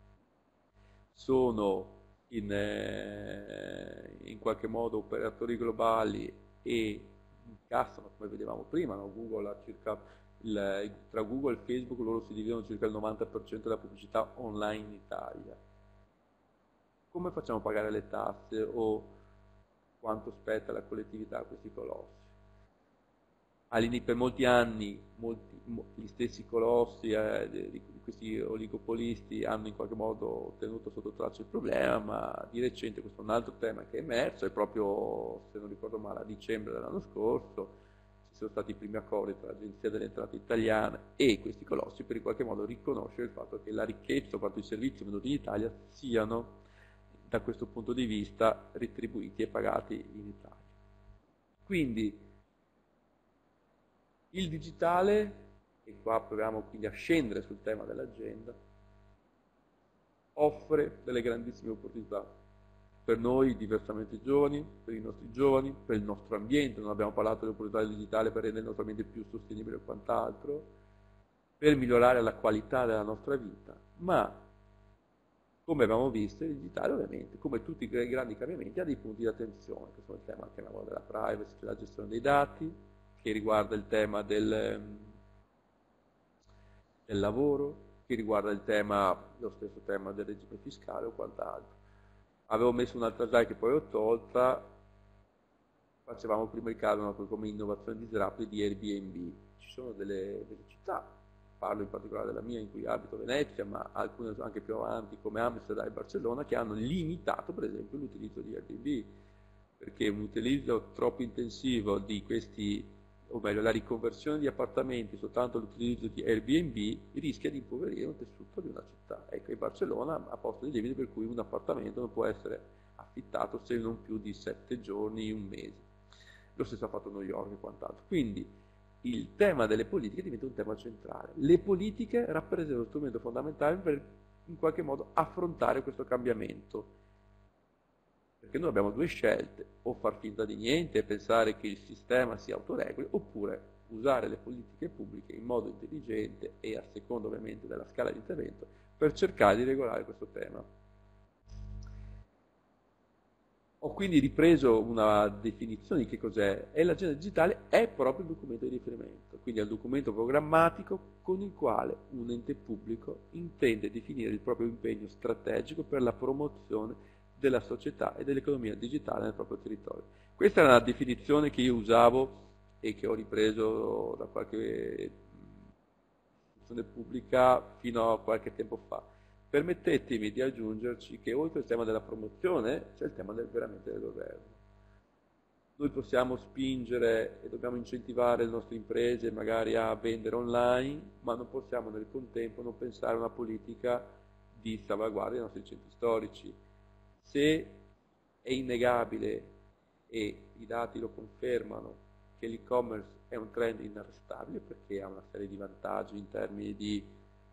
sono in, eh, in qualche modo operatori globali e incassano, come vedevamo prima, no? Google ha circa il, tra Google e Facebook loro si dividono circa il novanta per cento della pubblicità online in Italia. Come facciamo a pagare le tasse o quanto spetta la collettività a questi colossi? Per molti anni molti, gli stessi colossi eh, di, di questi oligopolisti hanno in qualche modo tenuto sotto traccia il problema, ma di recente questo è un altro tema che è emerso, è proprio, se non ricordo male, a dicembre dell'anno scorso, ci sono stati i primi accordi tra l'Agenzia delle Entrate italiana e questi colossi per in qualche modo riconoscere il fatto che la ricchezza, quanto i servizi venuti in Italia, siano da questo punto di vista retribuiti e pagati in Italia. Quindi il digitale, e qua proviamo quindi a scendere sul tema dell'agenda, offre delle grandissime opportunità per noi diversamente giovani, per i nostri giovani, per il nostro ambiente, non abbiamo parlato dell'opportunità del digitale per rendere il nostro ambiente più sostenibile e quant'altro, per migliorare la qualità della nostra vita, ma Come abbiamo visto, il digitale ovviamente, come tutti i grandi cambiamenti, ha dei punti di attenzione, che sono il tema chiamiamolo della privacy, della gestione dei dati, che riguarda il tema del, del lavoro, che riguarda il tema, lo stesso tema del regime fiscale o quant'altro. Avevo messo un'altra slide che poi ho tolta, facevamo prima il caso come innovazione disruptive di Airbnb. Ci sono delle, delle città, parlo in particolare della mia in cui abito, Venezia, ma alcune anche più avanti come Amsterdam e Barcellona, che hanno limitato per esempio l'utilizzo di Airbnb, perché un utilizzo troppo intensivo di questi, o meglio la riconversione di appartamenti soltanto l'utilizzo di Airbnb rischia di impoverire un tessuto di una città. Ecco, in Barcellona ha posto dei limiti per cui un appartamento non può essere affittato se non più di sette giorni, un mese. Lo stesso ha fatto New York e quant'altro. Quindi il tema delle politiche diventa un tema centrale. Le politiche rappresentano uno strumento fondamentale per in qualche modo affrontare questo cambiamento. Perché noi abbiamo due scelte, o far finta di niente e pensare che il sistema si autoregoli, oppure usare le politiche pubbliche in modo intelligente e a seconda ovviamente della scala di intervento per cercare di regolare questo tema. Ho quindi ripreso una definizione di che cos'è, e l'agenda digitale è proprio il documento di riferimento, quindi è il documento programmatico con il quale un ente pubblico intende definire il proprio impegno strategico per la promozione della società e dell'economia digitale nel proprio territorio. Questa è una definizione che io usavo e che ho ripreso da qualche istituzione pubblica fino a qualche tempo fa. Permettetemi di aggiungerci che oltre al tema della promozione c'è il tema del, veramente del governo. Noi possiamo spingere e dobbiamo incentivare le nostre imprese magari a vendere online, ma non possiamo nel contempo non pensare a una politica di salvaguardia dei nostri centri storici. Se è innegabile, e i dati lo confermano, che l'e-commerce è un trend inarrestabile perché ha una serie di vantaggi in termini di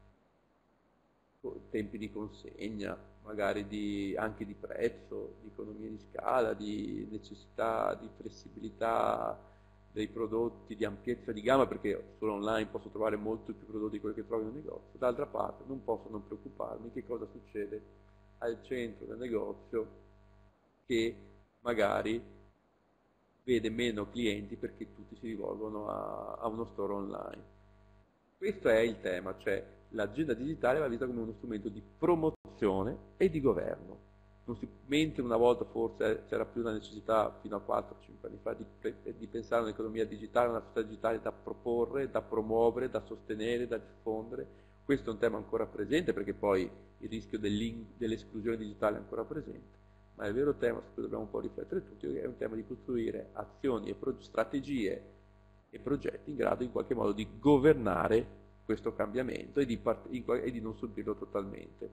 tempi di consegna, magari di, anche di prezzo, di economia di scala, di necessità di flessibilità dei prodotti, di ampiezza di gamma, perché solo online posso trovare molto più prodotti di quelli che trovo in un negozio. D'altra parte non posso non preoccuparmi che cosa succede al centro del negozio che magari vede meno clienti perché tutti si rivolgono a, a uno store online. Questo è il tema, cioè l'agenda digitale va vista come uno strumento di promozione e di governo. Non si, mentre una volta forse c'era più la necessità, fino a quattro cinque anni fa, di, di pensare a un'economia digitale, una società digitale da proporre, da promuovere, da sostenere, da diffondere. Questo è un tema ancora presente perché poi il rischio dell'esclusione digitale è ancora presente. Ma il vero tema su cui dobbiamo un po' riflettere tutti è un tema di costruire azioni e strategie e progetti in grado in qualche modo di governare questo cambiamento e di, e di non subirlo totalmente.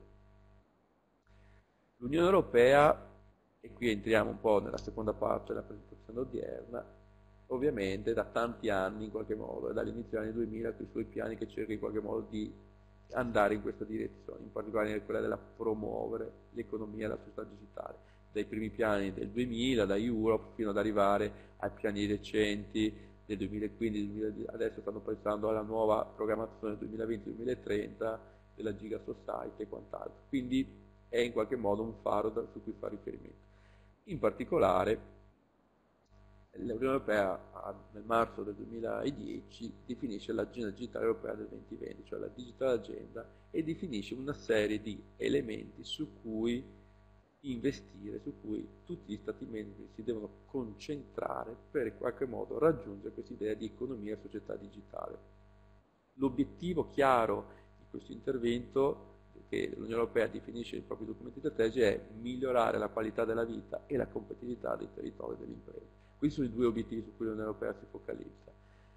L'Unione Europea, e qui entriamo un po' nella seconda parte della presentazione odierna, ovviamente da tanti anni in qualche modo, è dall'inizio degli anni duemila con i suoi piani che cerca in qualche modo di andare in questa direzione, in particolare quella della promuovere l'economia e la società digitale, dai primi piani del duemila, da Europe, fino ad arrivare ai piani recenti del duemilaquindici, adesso stanno pensando alla nuova programmazione duemilaventi duemilatrenta della Giga Society e quant'altro. Quindi è in qualche modo un faro da, su cui fare riferimento. In particolare l'Unione Europea nel marzo del duemiladieci definisce l'agenda digitale europea del duemilaventi, cioè la Digital Agenda, e definisce una serie di elementi su cui investire, su cui tutti gli Stati membri si devono concentrare per in qualche modo raggiungere questa idea di economia e società digitale. L'obiettivo chiaro di questo intervento che l'Unione Europea definisce nei propri documenti strategici è migliorare la qualità della vita e la competitività dei territori e delle imprese. Questi sono i due obiettivi su cui l'Unione Europea si focalizza.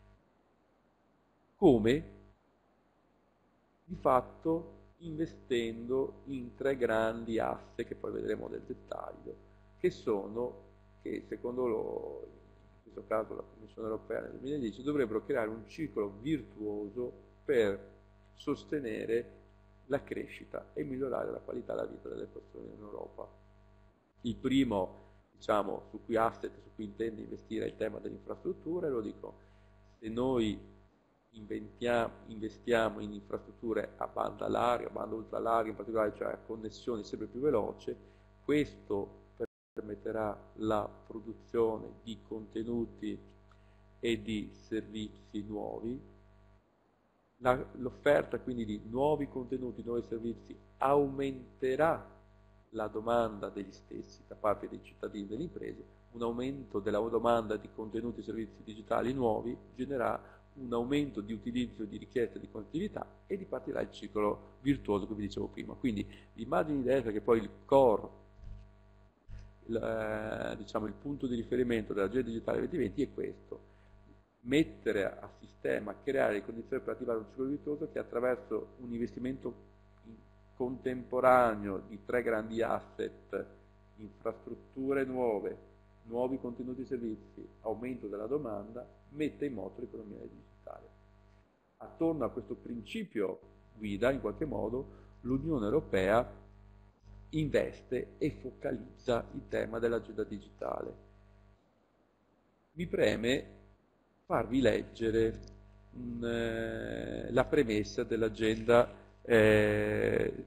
Come? Di fatto investendo in tre grandi asse che poi vedremo nel dettaglio, che sono, che secondo lo, in questo caso la Commissione Europea nel duemiladieci, dovrebbero creare un circolo virtuoso per sostenere la crescita e migliorare la qualità della vita delle persone in Europa. Il primo, diciamo, su cui asset, su cui intende investire è il tema delle infrastrutture, lo dico, se noi investiamo in infrastrutture a banda larga, a banda ultralarga in particolare, cioè a connessioni sempre più veloci, questo permetterà la produzione di contenuti e di servizi nuovi. L'offerta quindi di nuovi contenuti, nuovi servizi aumenterà la domanda degli stessi da parte dei cittadini e delle imprese. Un aumento della domanda di contenuti e servizi digitali nuovi genererà un aumento di utilizzo, di richiesta, di connettività e ripartirà il ciclo virtuoso che vi dicevo prima. Quindi l'immagine di destra, che poi il core, il, eh, diciamo il punto di riferimento dell'agenda digitale duemilaventi è questo: mettere a sistema, creare le condizioni per attivare un ciclo virtuoso che attraverso un investimento contemporaneo di tre grandi asset, infrastrutture nuove, nuovi contenuti e servizi, aumento della domanda, mette in moto l'economia digitale. Attorno a questo principio guida, in qualche modo, l'Unione Europea investe e focalizza il tema dell'agenda digitale. Mi preme farvi leggere mh, eh, la premessa dell'agenda eh,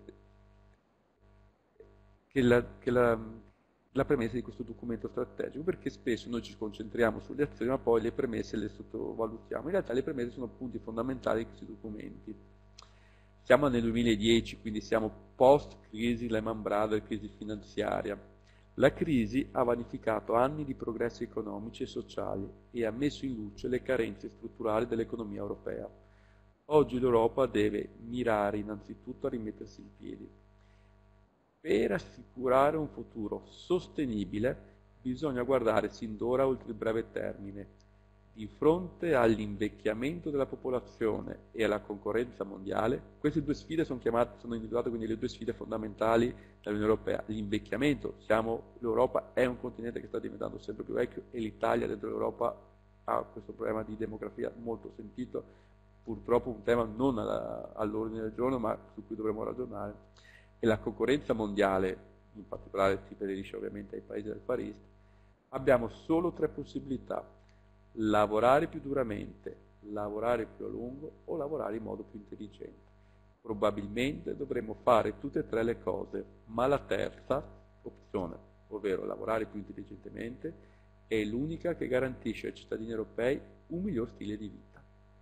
che la, che la la premessa di questo documento strategico, perché spesso noi ci concentriamo sulle azioni ma poi le premesse le sottovalutiamo. In realtà le premesse sono punti fondamentali di questi documenti. Siamo nel duemiladieci, quindi siamo post-crisi Lehman Brothers, crisi finanziaria. La crisi ha vanificato anni di progressi economici e sociali e ha messo in luce le carenze strutturali dell'economia europea. Oggi l'Europa deve mirare innanzitutto a rimettersi in piedi. Per assicurare un futuro sostenibile bisogna guardare sin d'ora oltre il breve termine. Di fronte all'invecchiamento della popolazione e alla concorrenza mondiale, queste due sfide sono chiamate, sono individuate quindi le due sfide fondamentali dell'Unione Europea. L'invecchiamento, l'Europa è un continente che sta diventando sempre più vecchio e l'Italia dentro l'Europa ha questo problema di demografia molto sentito, purtroppo un tema non all'ordine del giorno ma su cui dovremo ragionare. E la concorrenza mondiale, in particolare si riferisce ovviamente ai paesi del Far East, abbiamo solo tre possibilità: lavorare più duramente, lavorare più a lungo o lavorare in modo più intelligente. Probabilmente dovremo fare tutte e tre le cose, ma la terza opzione, ovvero lavorare più intelligentemente, è l'unica che garantisce ai cittadini europei un miglior stile di vita.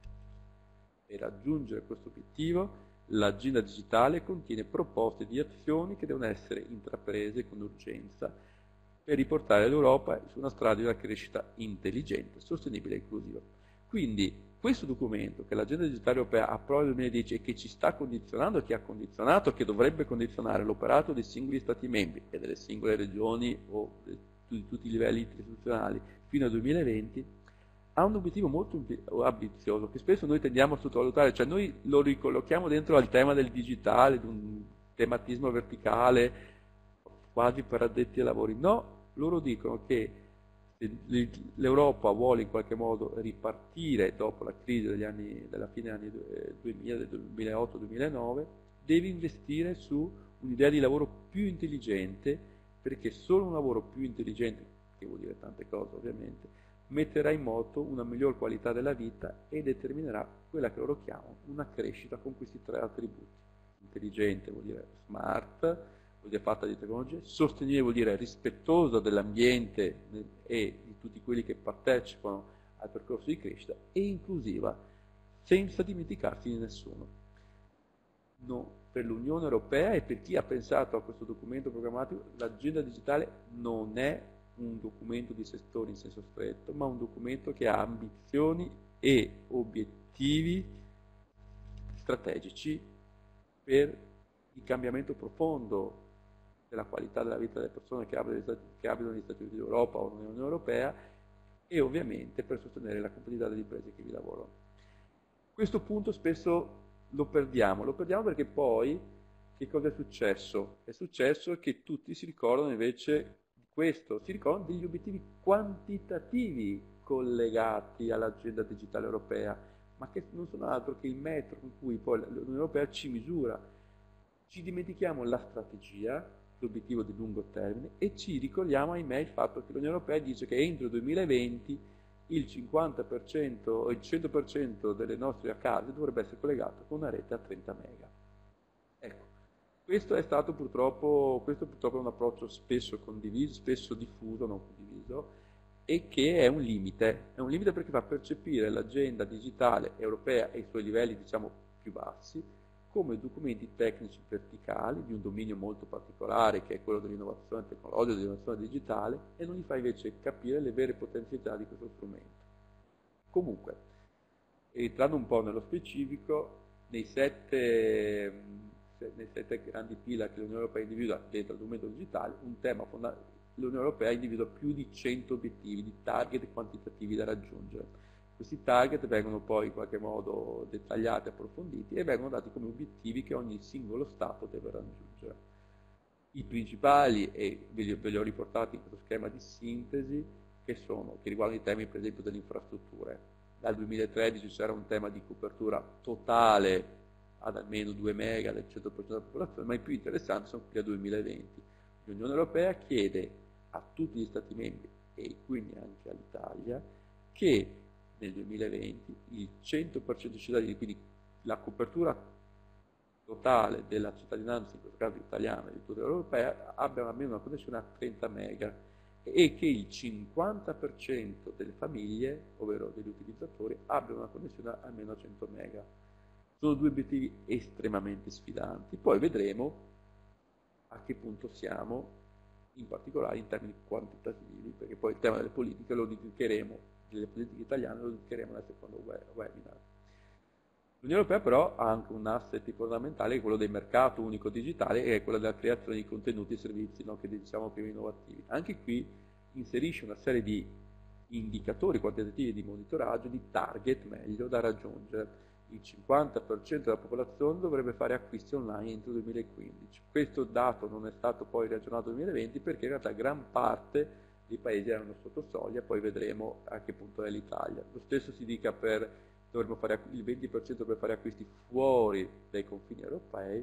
Per raggiungere questo obiettivo, l'agenda digitale contiene proposte di azioni che devono essere intraprese con urgenza per riportare l'Europa su una strada di una crescita intelligente, sostenibile e inclusiva. Quindi questo documento che l'agenda digitale europea approva nel duemiladieci e che ci sta condizionando, che ha condizionato, che dovrebbe condizionare l'operato dei singoli Stati membri e delle singole regioni o di tutti i livelli istituzionali fino al duemilaventi, ha un obiettivo molto ambizioso che spesso noi tendiamo a sottovalutare, cioè noi lo ricollochiamo dentro al tema del digitale, di un tematismo verticale, quasi per addetti ai lavori. No, loro dicono che l'Europa vuole in qualche modo ripartire dopo la crisi degli anni, della fine degli anni duemila, del duemilaotto duemilanove, deve investire su un'idea di lavoro più intelligente, perché solo un lavoro più intelligente, che vuol dire tante cose ovviamente, metterà in moto una miglior qualità della vita e determinerà quella che loro chiamano una crescita con questi tre attributi. Intelligente vuol dire smart, vuol dire fatta di tecnologie, sostenibile vuol dire rispettosa dell'ambiente e di tutti quelli che partecipano al percorso di crescita, e inclusiva, senza dimenticarsi di nessuno. No, per l'Unione Europea e per chi ha pensato a questo documento programmatico, l'agenda digitale non è un documento di settore in senso stretto, ma un documento che ha ambizioni e obiettivi strategici per il cambiamento profondo della qualità della vita delle persone che abitano negli Stati Uniti d'Europa o nell'Unione Europea, e ovviamente per sostenere la competitività delle imprese che vi lavorano. Questo punto spesso lo perdiamo, lo perdiamo perché poi che cosa è successo? È successo che tutti si ricordano invece questo, si ricordano degli obiettivi quantitativi collegati all'agenda digitale europea, ma che non sono altro che il metro con cui poi l'Unione Europea ci misura. Ci dimentichiamo la strategia, l'obiettivo di lungo termine, e ci ricordiamo, ahimè, il fatto che l'Unione Europea dice che entro il duemilaventi il cinquanta per cento o il cento per cento delle nostre case dovrebbe essere collegato con una rete a trenta mega. Ecco, questo è stato purtroppo, questo purtroppo è un approccio spesso condiviso, spesso diffuso, non condiviso, e che è un limite, è un limite perché fa percepire l'agenda digitale europea e i suoi livelli, diciamo, più bassi, come documenti tecnici verticali di un dominio molto particolare che è quello dell'innovazione tecnologica, dell'innovazione digitale, e non gli fa invece capire le vere potenzialità di questo strumento. Comunque, entrando un po' nello specifico, nei sette, nei sette grandi pillar che l'Unione Europea individua dentro il documento digitale, un tema fondamentale, l'Unione Europea individua più di cento obiettivi, di target quantitativi da raggiungere. Questi target vengono poi in qualche modo dettagliati, approfonditi e vengono dati come obiettivi che ogni singolo Stato deve raggiungere. I principali, e ve li, ve li ho riportati in questo schema di sintesi, che sono, che riguardano i temi per esempio delle infrastrutture. Dal duemilatredici c'era un tema di copertura totale ad almeno due mega del cento per cento della popolazione, ma i più interessanti sono qui al duemilaventi. L'Unione Europea chiede a tutti gli Stati membri, e quindi anche all'Italia, che nel duemilaventi il cento per cento dei cittadini, quindi la copertura totale della cittadinanza, in questo caso italiana, di tutta l'Unione Europea, abbiano almeno una connessione a trenta mega e che il cinquanta per cento delle famiglie, ovvero degli utilizzatori, abbiano una connessione a almeno a cento mega. Sono due obiettivi estremamente sfidanti. Poi vedremo a che punto siamo, in particolare in termini quantitativi, perché poi il tema delle politiche lo dedicheremo, delle politiche italiane lo dedicheremo nel secondo webinar. L'Unione Europea però ha anche un asset fondamentale, che è quello del mercato unico digitale, e è quello della creazione di contenuti e servizi, no, che diciamo prima innovativi. Anche qui inserisce una serie di indicatori quantitativi di monitoraggio, di target meglio, da raggiungere. Il cinquanta per cento della popolazione dovrebbe fare acquisti online entro il duemilaquindici. Questo dato non è stato poi ragionato nel duemilaventi perché in realtà gran parte dei paesi erano sotto soglia, poi vedremo a che punto è l'Italia. Lo stesso si dica per, dovremmo fare il venti per cento per fare acquisti fuori dai confini europei.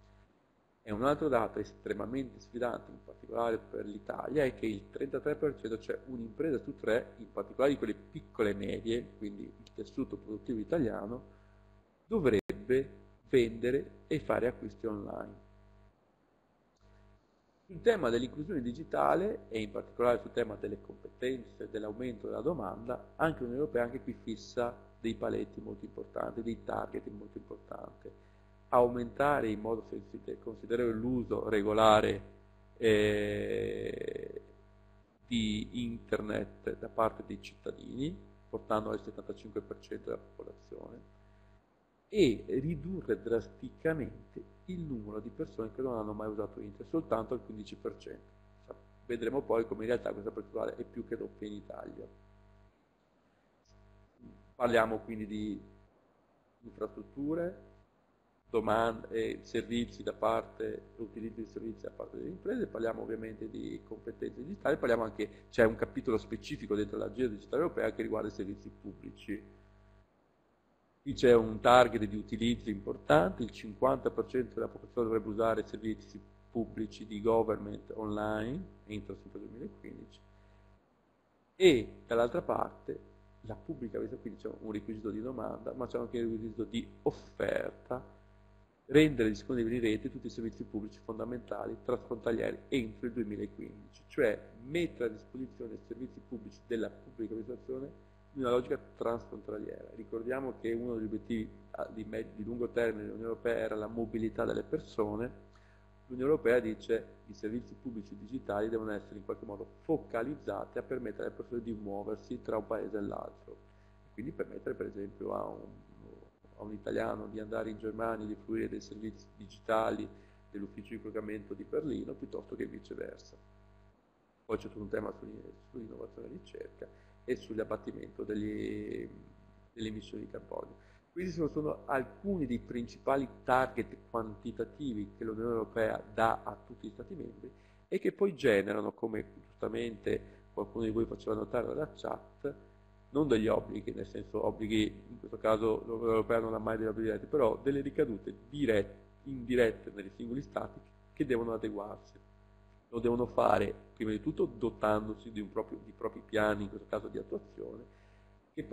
E un altro dato estremamente sfidante, in particolare per l'Italia, è che il trentatré per cento, cioè un'impresa su tre, in particolare di quelle piccole e medie, quindi il tessuto produttivo italiano, dovrebbe vendere e fare acquisti online. Sul tema dell'inclusione digitale e in particolare sul tema delle competenze, dell'aumento della domanda, anche l'Unione Europea anche qui fissa dei paletti molto importanti, dei target molto importanti. Aumentare in modo considerevole l'uso regolare eh, di internet da parte dei cittadini, portando al settantacinque per cento della popolazione, e ridurre drasticamente il numero di persone che non hanno mai usato internet, soltanto al quindici per cento. Vedremo poi come in realtà questa percentuale è più che doppia in Italia. Parliamo quindi di infrastrutture, domande e servizi da parte, utilizzo di servizi da parte delle imprese, parliamo ovviamente di competenze digitali, parliamo anche, c'è un capitolo specifico dentro l'agenda digitale europea che riguarda i servizi pubblici. Qui c'è un target di utilizzo importante, il cinquanta per cento della popolazione dovrebbe usare servizi pubblici di government online entro il duemilaquindici, e dall'altra parte la pubblica amministrazione, quindi c'è un requisito di domanda, ma c'è anche un requisito di offerta, rendere disponibili in rete tutti i servizi pubblici fondamentali trasfrontalieri entro il duemilaquindici, cioè mettere a disposizione i servizi pubblici della pubblica amministrazione in una logica transfrontaliera. Ricordiamo che uno degli obiettivi di, di lungo termine dell'Unione Europea era la mobilità delle persone. L'Unione Europea dice che i servizi pubblici digitali devono essere in qualche modo focalizzati a permettere alle persone di muoversi tra un paese e l'altro. Quindi permettere per esempio a un, a un italiano di andare in Germania e di fruire dei servizi digitali dell'ufficio di collocamento di Berlino piuttosto che viceversa. Poi c'è tutto un tema sull'innovazione e ricerca e sull'abbattimento delle emissioni di carbonio. Questi sono, sono alcuni dei principali target quantitativi che l'Unione Europea dà a tutti gli Stati membri e che poi generano, come giustamente qualcuno di voi faceva notare nella chat, non degli obblighi, nel senso obblighi, in questo caso l'Unione Europea non ha mai degli obblighi diretti, però delle ricadute dirette, indirette nei singoli Stati che devono adeguarsi. Lo devono fare prima di tutto dotandosi di, un proprio, di propri piani, in questo caso di attuazione,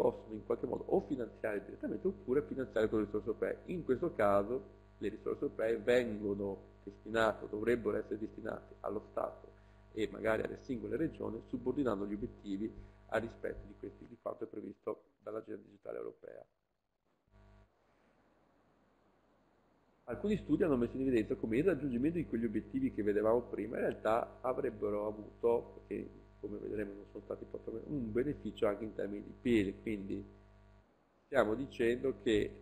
possono in qualche modo o finanziare direttamente oppure finanziare con le risorse europee. In questo caso le risorse europee vengono destinate o dovrebbero essere destinate allo Stato e magari alle singole regioni, subordinando gli obiettivi al rispetto di, questi, di quanto è previsto dall'agenda digitale europea. Alcuni studi hanno messo in evidenza come il raggiungimento di quegli obiettivi che vedevamo prima in realtà avrebbero avuto, perché come vedremo non sono stati proprio, un beneficio anche in termini di P I L, quindi stiamo dicendo che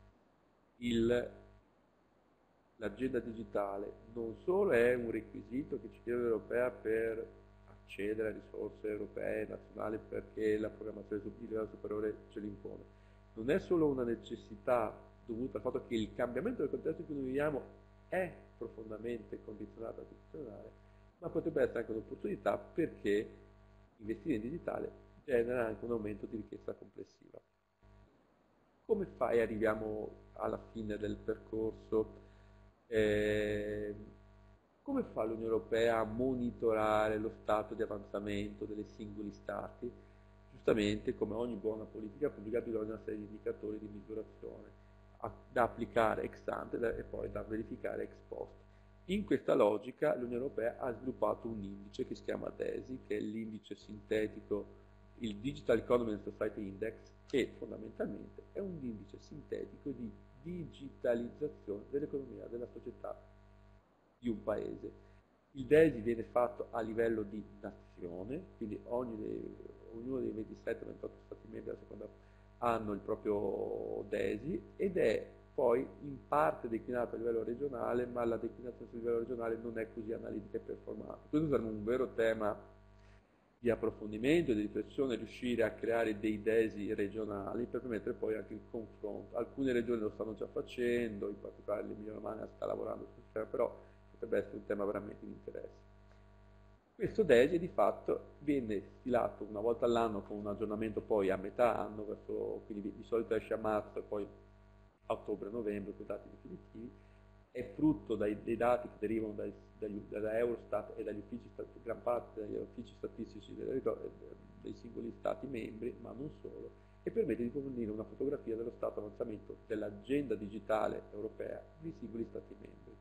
l'agenda digitale non solo è un requisito che ci chiede l'Unione Europea per accedere a risorse europee e nazionali perché la programmazione di livello superiore ce l'impone, non è solo una necessità dovuta al fatto che il cambiamento del contesto in cui noi viviamo è profondamente condizionato e condizionale, ma potrebbe essere anche un'opportunità perché investire in digitale genera anche un aumento di ricchezza complessiva. Come fai? Arriviamo alla fine del percorso. Eh, come fa l'Unione Europea a monitorare lo stato di avanzamento dei singoli stati? Giustamente, come ogni buona politica pubblica, bisogna una serie di indicatori di misurazione da applicare ex ante e poi da verificare ex post. In questa logica l'Unione Europea ha sviluppato un indice che si chiama DESI, che è l'indice sintetico, il Digital Economy and Society Index, che fondamentalmente è un indice sintetico di digitalizzazione dell'economia della società di un paese. Il DESI viene fatto a livello di nazione, quindi ogni dei, ognuno dei ventisette ventotto stati membri a seconda hanno il proprio DESI ed è poi in parte declinato a livello regionale, ma la declinazione a livello regionale non è così analitica e performante. Questo sarebbe un vero tema di approfondimento e di riflessione, riuscire a creare dei DESI regionali per permettere poi anche il confronto. Alcune regioni lo stanno già facendo, in particolare l'Emilia Romagna sta lavorando su questo tema, però potrebbe essere un tema veramente di interesse. Questo DESI di fatto viene stilato una volta all'anno con un aggiornamento poi a metà anno, verso, quindi di solito esce a marzo e poi a ottobre-novembre con i dati definitivi, è frutto dai, dei dati che derivano dai, dagli, da Eurostat e dagli uffici, gran parte dagli uffici statistici dei, dei singoli stati membri, ma non solo, e permette di fornire una fotografia dello stato di avanzamento dell'agenda digitale europea dei singoli stati membri.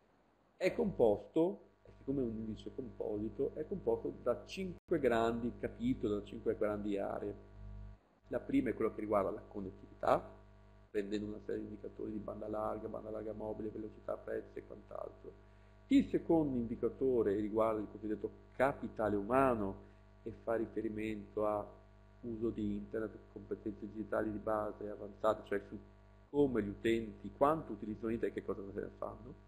È composto come un indice composito, è composto da cinque grandi capitoli, da cinque grandi aree. La prima è quella che riguarda la connettività, prendendo una serie di indicatori di banda larga, banda larga mobile, velocità, prezzi e quant'altro. Il secondo indicatore riguarda il cosiddetto capitale umano e fa riferimento a uso di internet, competenze digitali di base avanzate, cioè su come gli utenti, quanto utilizzano internet e che cosa se ne fanno.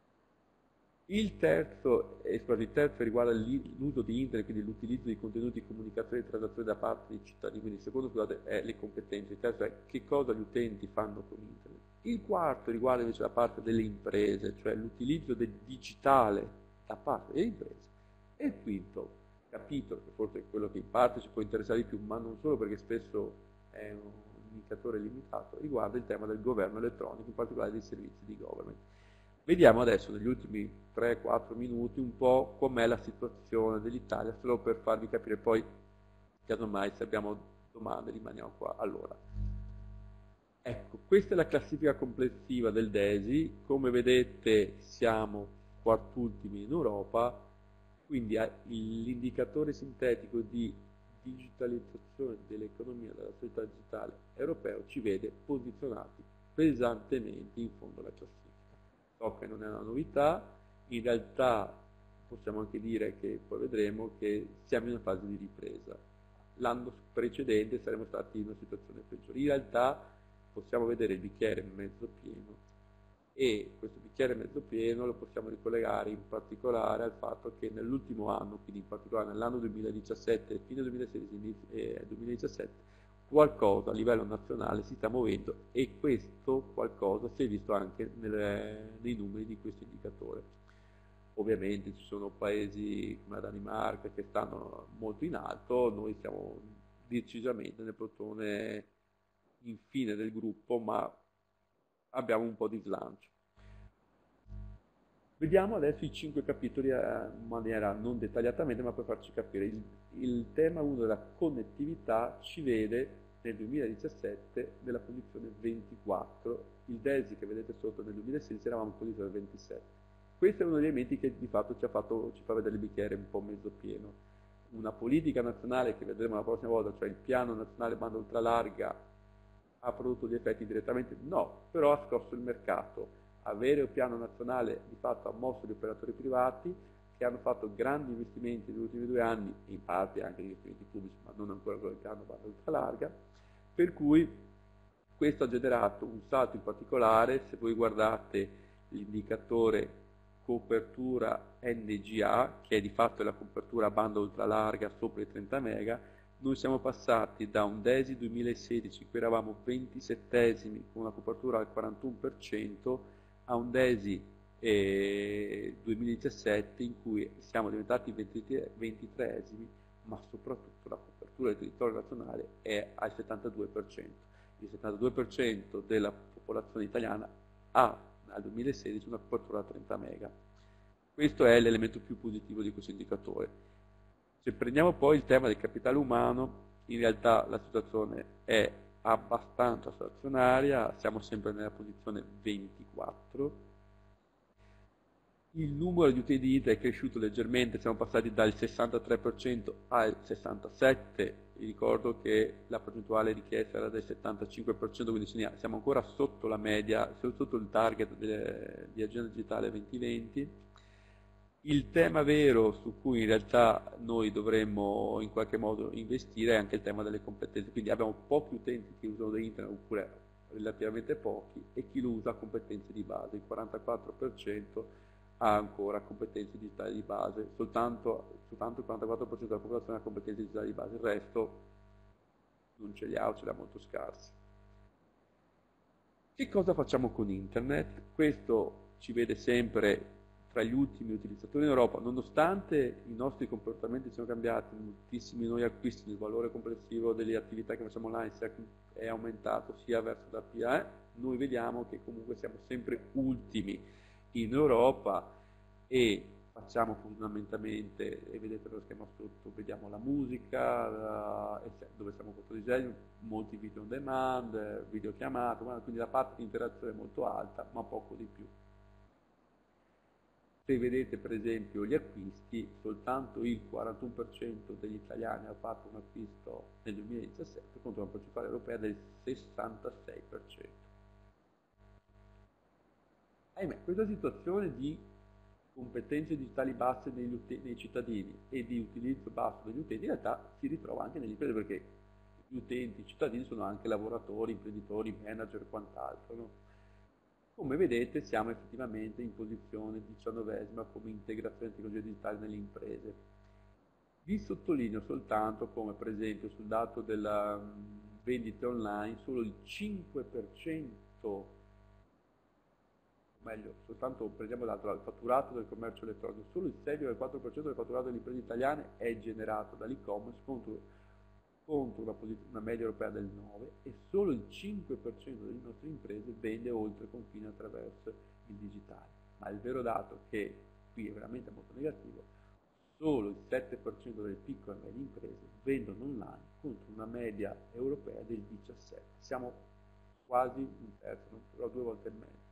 Il terzo, eh, il terzo riguarda l'uso di internet, quindi l'utilizzo di contenuti di comunicazione e transazione da parte dei cittadini, quindi il secondo scusate, è le competenze, il terzo è che cosa gli utenti fanno con internet. Il quarto riguarda invece la parte delle imprese, cioè l'utilizzo del digitale da parte delle imprese. E il quinto capitolo, che forse è quello che in parte ci può interessare di più, ma non solo perché spesso è un indicatore limitato, riguarda il tema del governo elettronico, in particolare dei servizi di government. Vediamo adesso negli ultimi tre quattro minuti un po' com'è la situazione dell'Italia, solo per farvi capire poi, casomai se abbiamo domande rimaniamo qua. Allora, ecco, questa è la classifica complessiva del DESI, come vedete siamo quartultimi in Europa, quindi l'indicatore sintetico di digitalizzazione dell'economia della società digitale europeo ci vede posizionati pesantemente in fondo alla classifica. So che non è una novità, in realtà possiamo anche dire che poi vedremo che siamo in una fase di ripresa. L'anno precedente saremmo stati in una situazione peggiore. In realtà possiamo vedere il bicchiere mezzo pieno e questo bicchiere mezzo pieno lo possiamo ricollegare in particolare al fatto che nell'ultimo anno, quindi in particolare nell'anno duemiladiciassette, fine duemilasedici e duemiladiciassette, qualcosa a livello nazionale si sta muovendo e questo qualcosa si è visto anche nelle, nei numeri di questo indicatore. Ovviamente ci sono paesi come la Danimarca che stanno molto in alto, noi siamo decisamente nel plotone infine del gruppo, ma abbiamo un po' di slancio. Vediamo adesso i cinque capitoli in maniera non dettagliatamente, ma per farci capire. Il, il tema uno della connettività ci vede nel duemiladiciassette nella posizione ventiquattro, il DESI che vedete sotto nel duemilasedici eravamo in posizione ventisette. Questo è uno degli elementi che di fatto ci, ha fatto, ci fa vedere il bicchiere un po' mezzo pieno. Una politica nazionale che vedremo la prossima volta, cioè il piano nazionale banda ultralarga, ha prodotto gli effetti direttamente? No, però ha scosso il mercato. Avere un piano nazionale di fatto ha mosso gli operatori privati che hanno fatto grandi investimenti negli ultimi due anni, in parte anche negli investimenti pubblici, ma non ancora quello del piano banda ultralarga, per cui questo ha generato un salto in particolare. Se voi guardate l'indicatore copertura N G A, che è di fatto la copertura a banda ultralarga sopra i trenta mega, noi siamo passati da un DESI duemilasedici, in cui eravamo ventisettesimi con una copertura al quarantuno per cento, a un DESI eh, duemiladiciassette in cui siamo diventati ventitreesimi, ma soprattutto la copertura del territorio nazionale è al settantadue per cento. Il settantadue per cento della popolazione italiana ha al duemilasedici una copertura a trenta mega. Questo è l'elemento più positivo di questo indicatore. Se prendiamo poi il tema del capitale umano, in realtà la situazione è abbastanza stazionaria, siamo sempre nella posizione ventiquattro. Il numero di utenti di Internet è cresciuto leggermente, siamo passati dal sessantatré per cento al sessantasette per cento. Vi ricordo che la percentuale richiesta era del settantacinque per cento, quindi siamo ancora sotto la media, sotto il target delle, di Agenda Digitale duemilaventi. Il tema vero su cui in realtà noi dovremmo in qualche modo investire è anche il tema delle competenze, quindi abbiamo pochi utenti che usano internet, oppure relativamente pochi, e chi lo usa ha competenze di base. Il quarantaquattro per cento ha ancora competenze digitali di base, soltanto, soltanto il quarantaquattro per cento della popolazione ha competenze digitali di base, il resto non ce li ha o ce li ha molto scarsi. Che cosa facciamo con internet? Questo ci vede sempre tra gli ultimi utilizzatori in Europa, nonostante i nostri comportamenti siano cambiati, moltissimi noi acquisti, il valore complessivo delle attività che facciamo online è aumentato sia verso la P A E, noi vediamo che comunque siamo sempre ultimi in Europa e facciamo fondamentalmente, e vedete lo schema sotto, vediamo la musica, la, dove siamo fotodisegno, molti video on demand, videochiamate, quindi la parte di interazione è molto alta, ma poco di più. Se vedete per esempio gli acquisti, soltanto il quarantuno per cento degli italiani ha fatto un acquisto nel duemiladiciassette contro una percentuale europea del sessantasei per cento. Ahimè, questa situazione di competenze digitali basse negli nei cittadini e di utilizzo basso degli utenti in realtà si ritrova anche nelle imprese, perché gli utenti, i cittadini sono anche lavoratori, imprenditori, manager e quant'altro, no? Come vedete siamo effettivamente in posizione diciannovesima come integrazione di tecnologie digitali nelle imprese. Vi sottolineo soltanto come per esempio sul dato della vendite online solo il cinque per cento, meglio, soltanto prendiamo l'altro, il fatturato del commercio elettronico, solo il sei virgola quattro per cento del fatturato delle imprese italiane è generato dall'e-commerce contro contro una, una media europea del nove per cento, e solo il cinque per cento delle nostre imprese vende oltre confine attraverso il digitale. Ma il vero dato, che qui è veramente molto negativo, solo il sette per cento delle piccole e medie imprese vendono online contro una media europea del diciassette per cento. Siamo quasi un terzo, però due volte e mezzo.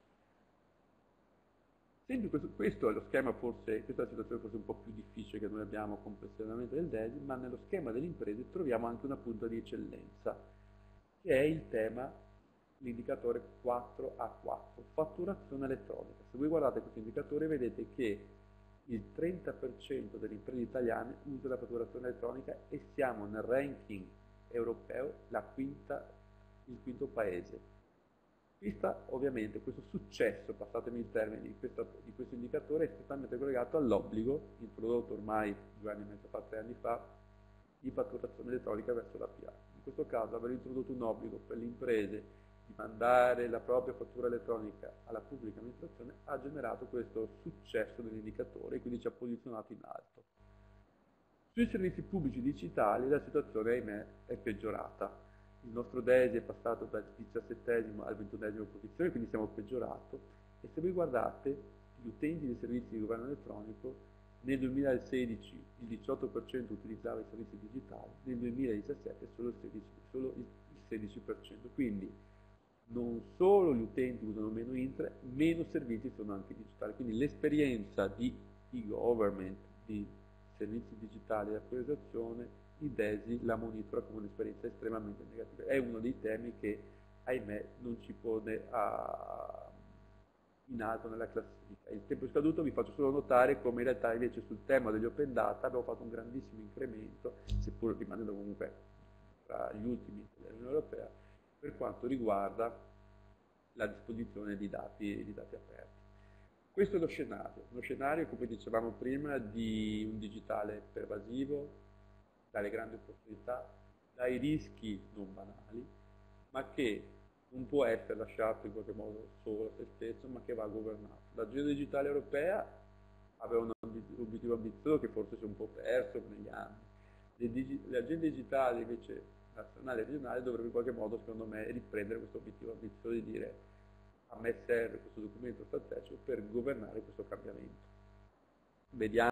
Senti, questo, questo è lo schema, forse, questa è la situazione forse un po' più difficile che noi abbiamo complessivamente del DESI, ma nello schema delle imprese troviamo anche una punta di eccellenza, che è il tema, l'indicatore quattro A quattro, fatturazione elettronica. Se voi guardate questo indicatore vedete che il trenta per cento delle imprese italiane usa la fatturazione elettronica e siamo nel ranking europeo la quinta, il quinto paese. Questa, ovviamente, questo successo, passatemi il termine, di questo, di questo indicatore è strettamente collegato all'obbligo, introdotto ormai due anni e mezzo fa, tre anni fa, di fatturazione elettronica verso la P A. In questo caso, aver introdotto un obbligo per le imprese di mandare la propria fattura elettronica alla pubblica amministrazione ha generato questo successo dell'indicatore e quindi ci ha posizionato in alto. Sui servizi pubblici digitali la situazione, ahimè, è peggiorata. Il nostro DESI è passato dal diciassettesimo al ventunesimo posizione, quindi siamo peggiorato, e se voi guardate gli utenti dei servizi di governo elettronico nel duemilasedici il diciotto per cento utilizzava i servizi digitali, nel duemiladiciassette solo il sedici per cento, solo il sedici per cento. Quindi non solo gli utenti usano meno internet, meno servizi sono anche digitali. Quindi l'esperienza di e-government, di servizi digitali e autorizzazione, il D E S I la monitora come un'esperienza estremamente negativa. È uno dei temi che, ahimè, non ci pone a in alto nella classifica. Il tempo è scaduto, vi faccio solo notare come in realtà invece sul tema degli open data abbiamo fatto un grandissimo incremento, seppur rimanendo comunque tra gli ultimi dell'Unione Europea, per quanto riguarda la disposizione di dati, di dati aperti. Questo è lo scenario, uno scenario, come dicevamo prima, di un digitale pervasivo, dalle grandi opportunità, dai rischi non banali, ma che non può essere lasciato in qualche modo solo a se stesso, ma che va governato. L'agenda digitale europea aveva un obiettivo ambizioso che forse si è un po' perso negli anni. Le, digi le agende digitali invece nazionali e regionali dovrebbero in qualche modo, secondo me, riprendere questo obiettivo ambizioso di dire a me serve questo documento strategico per governare questo cambiamento. Vediamo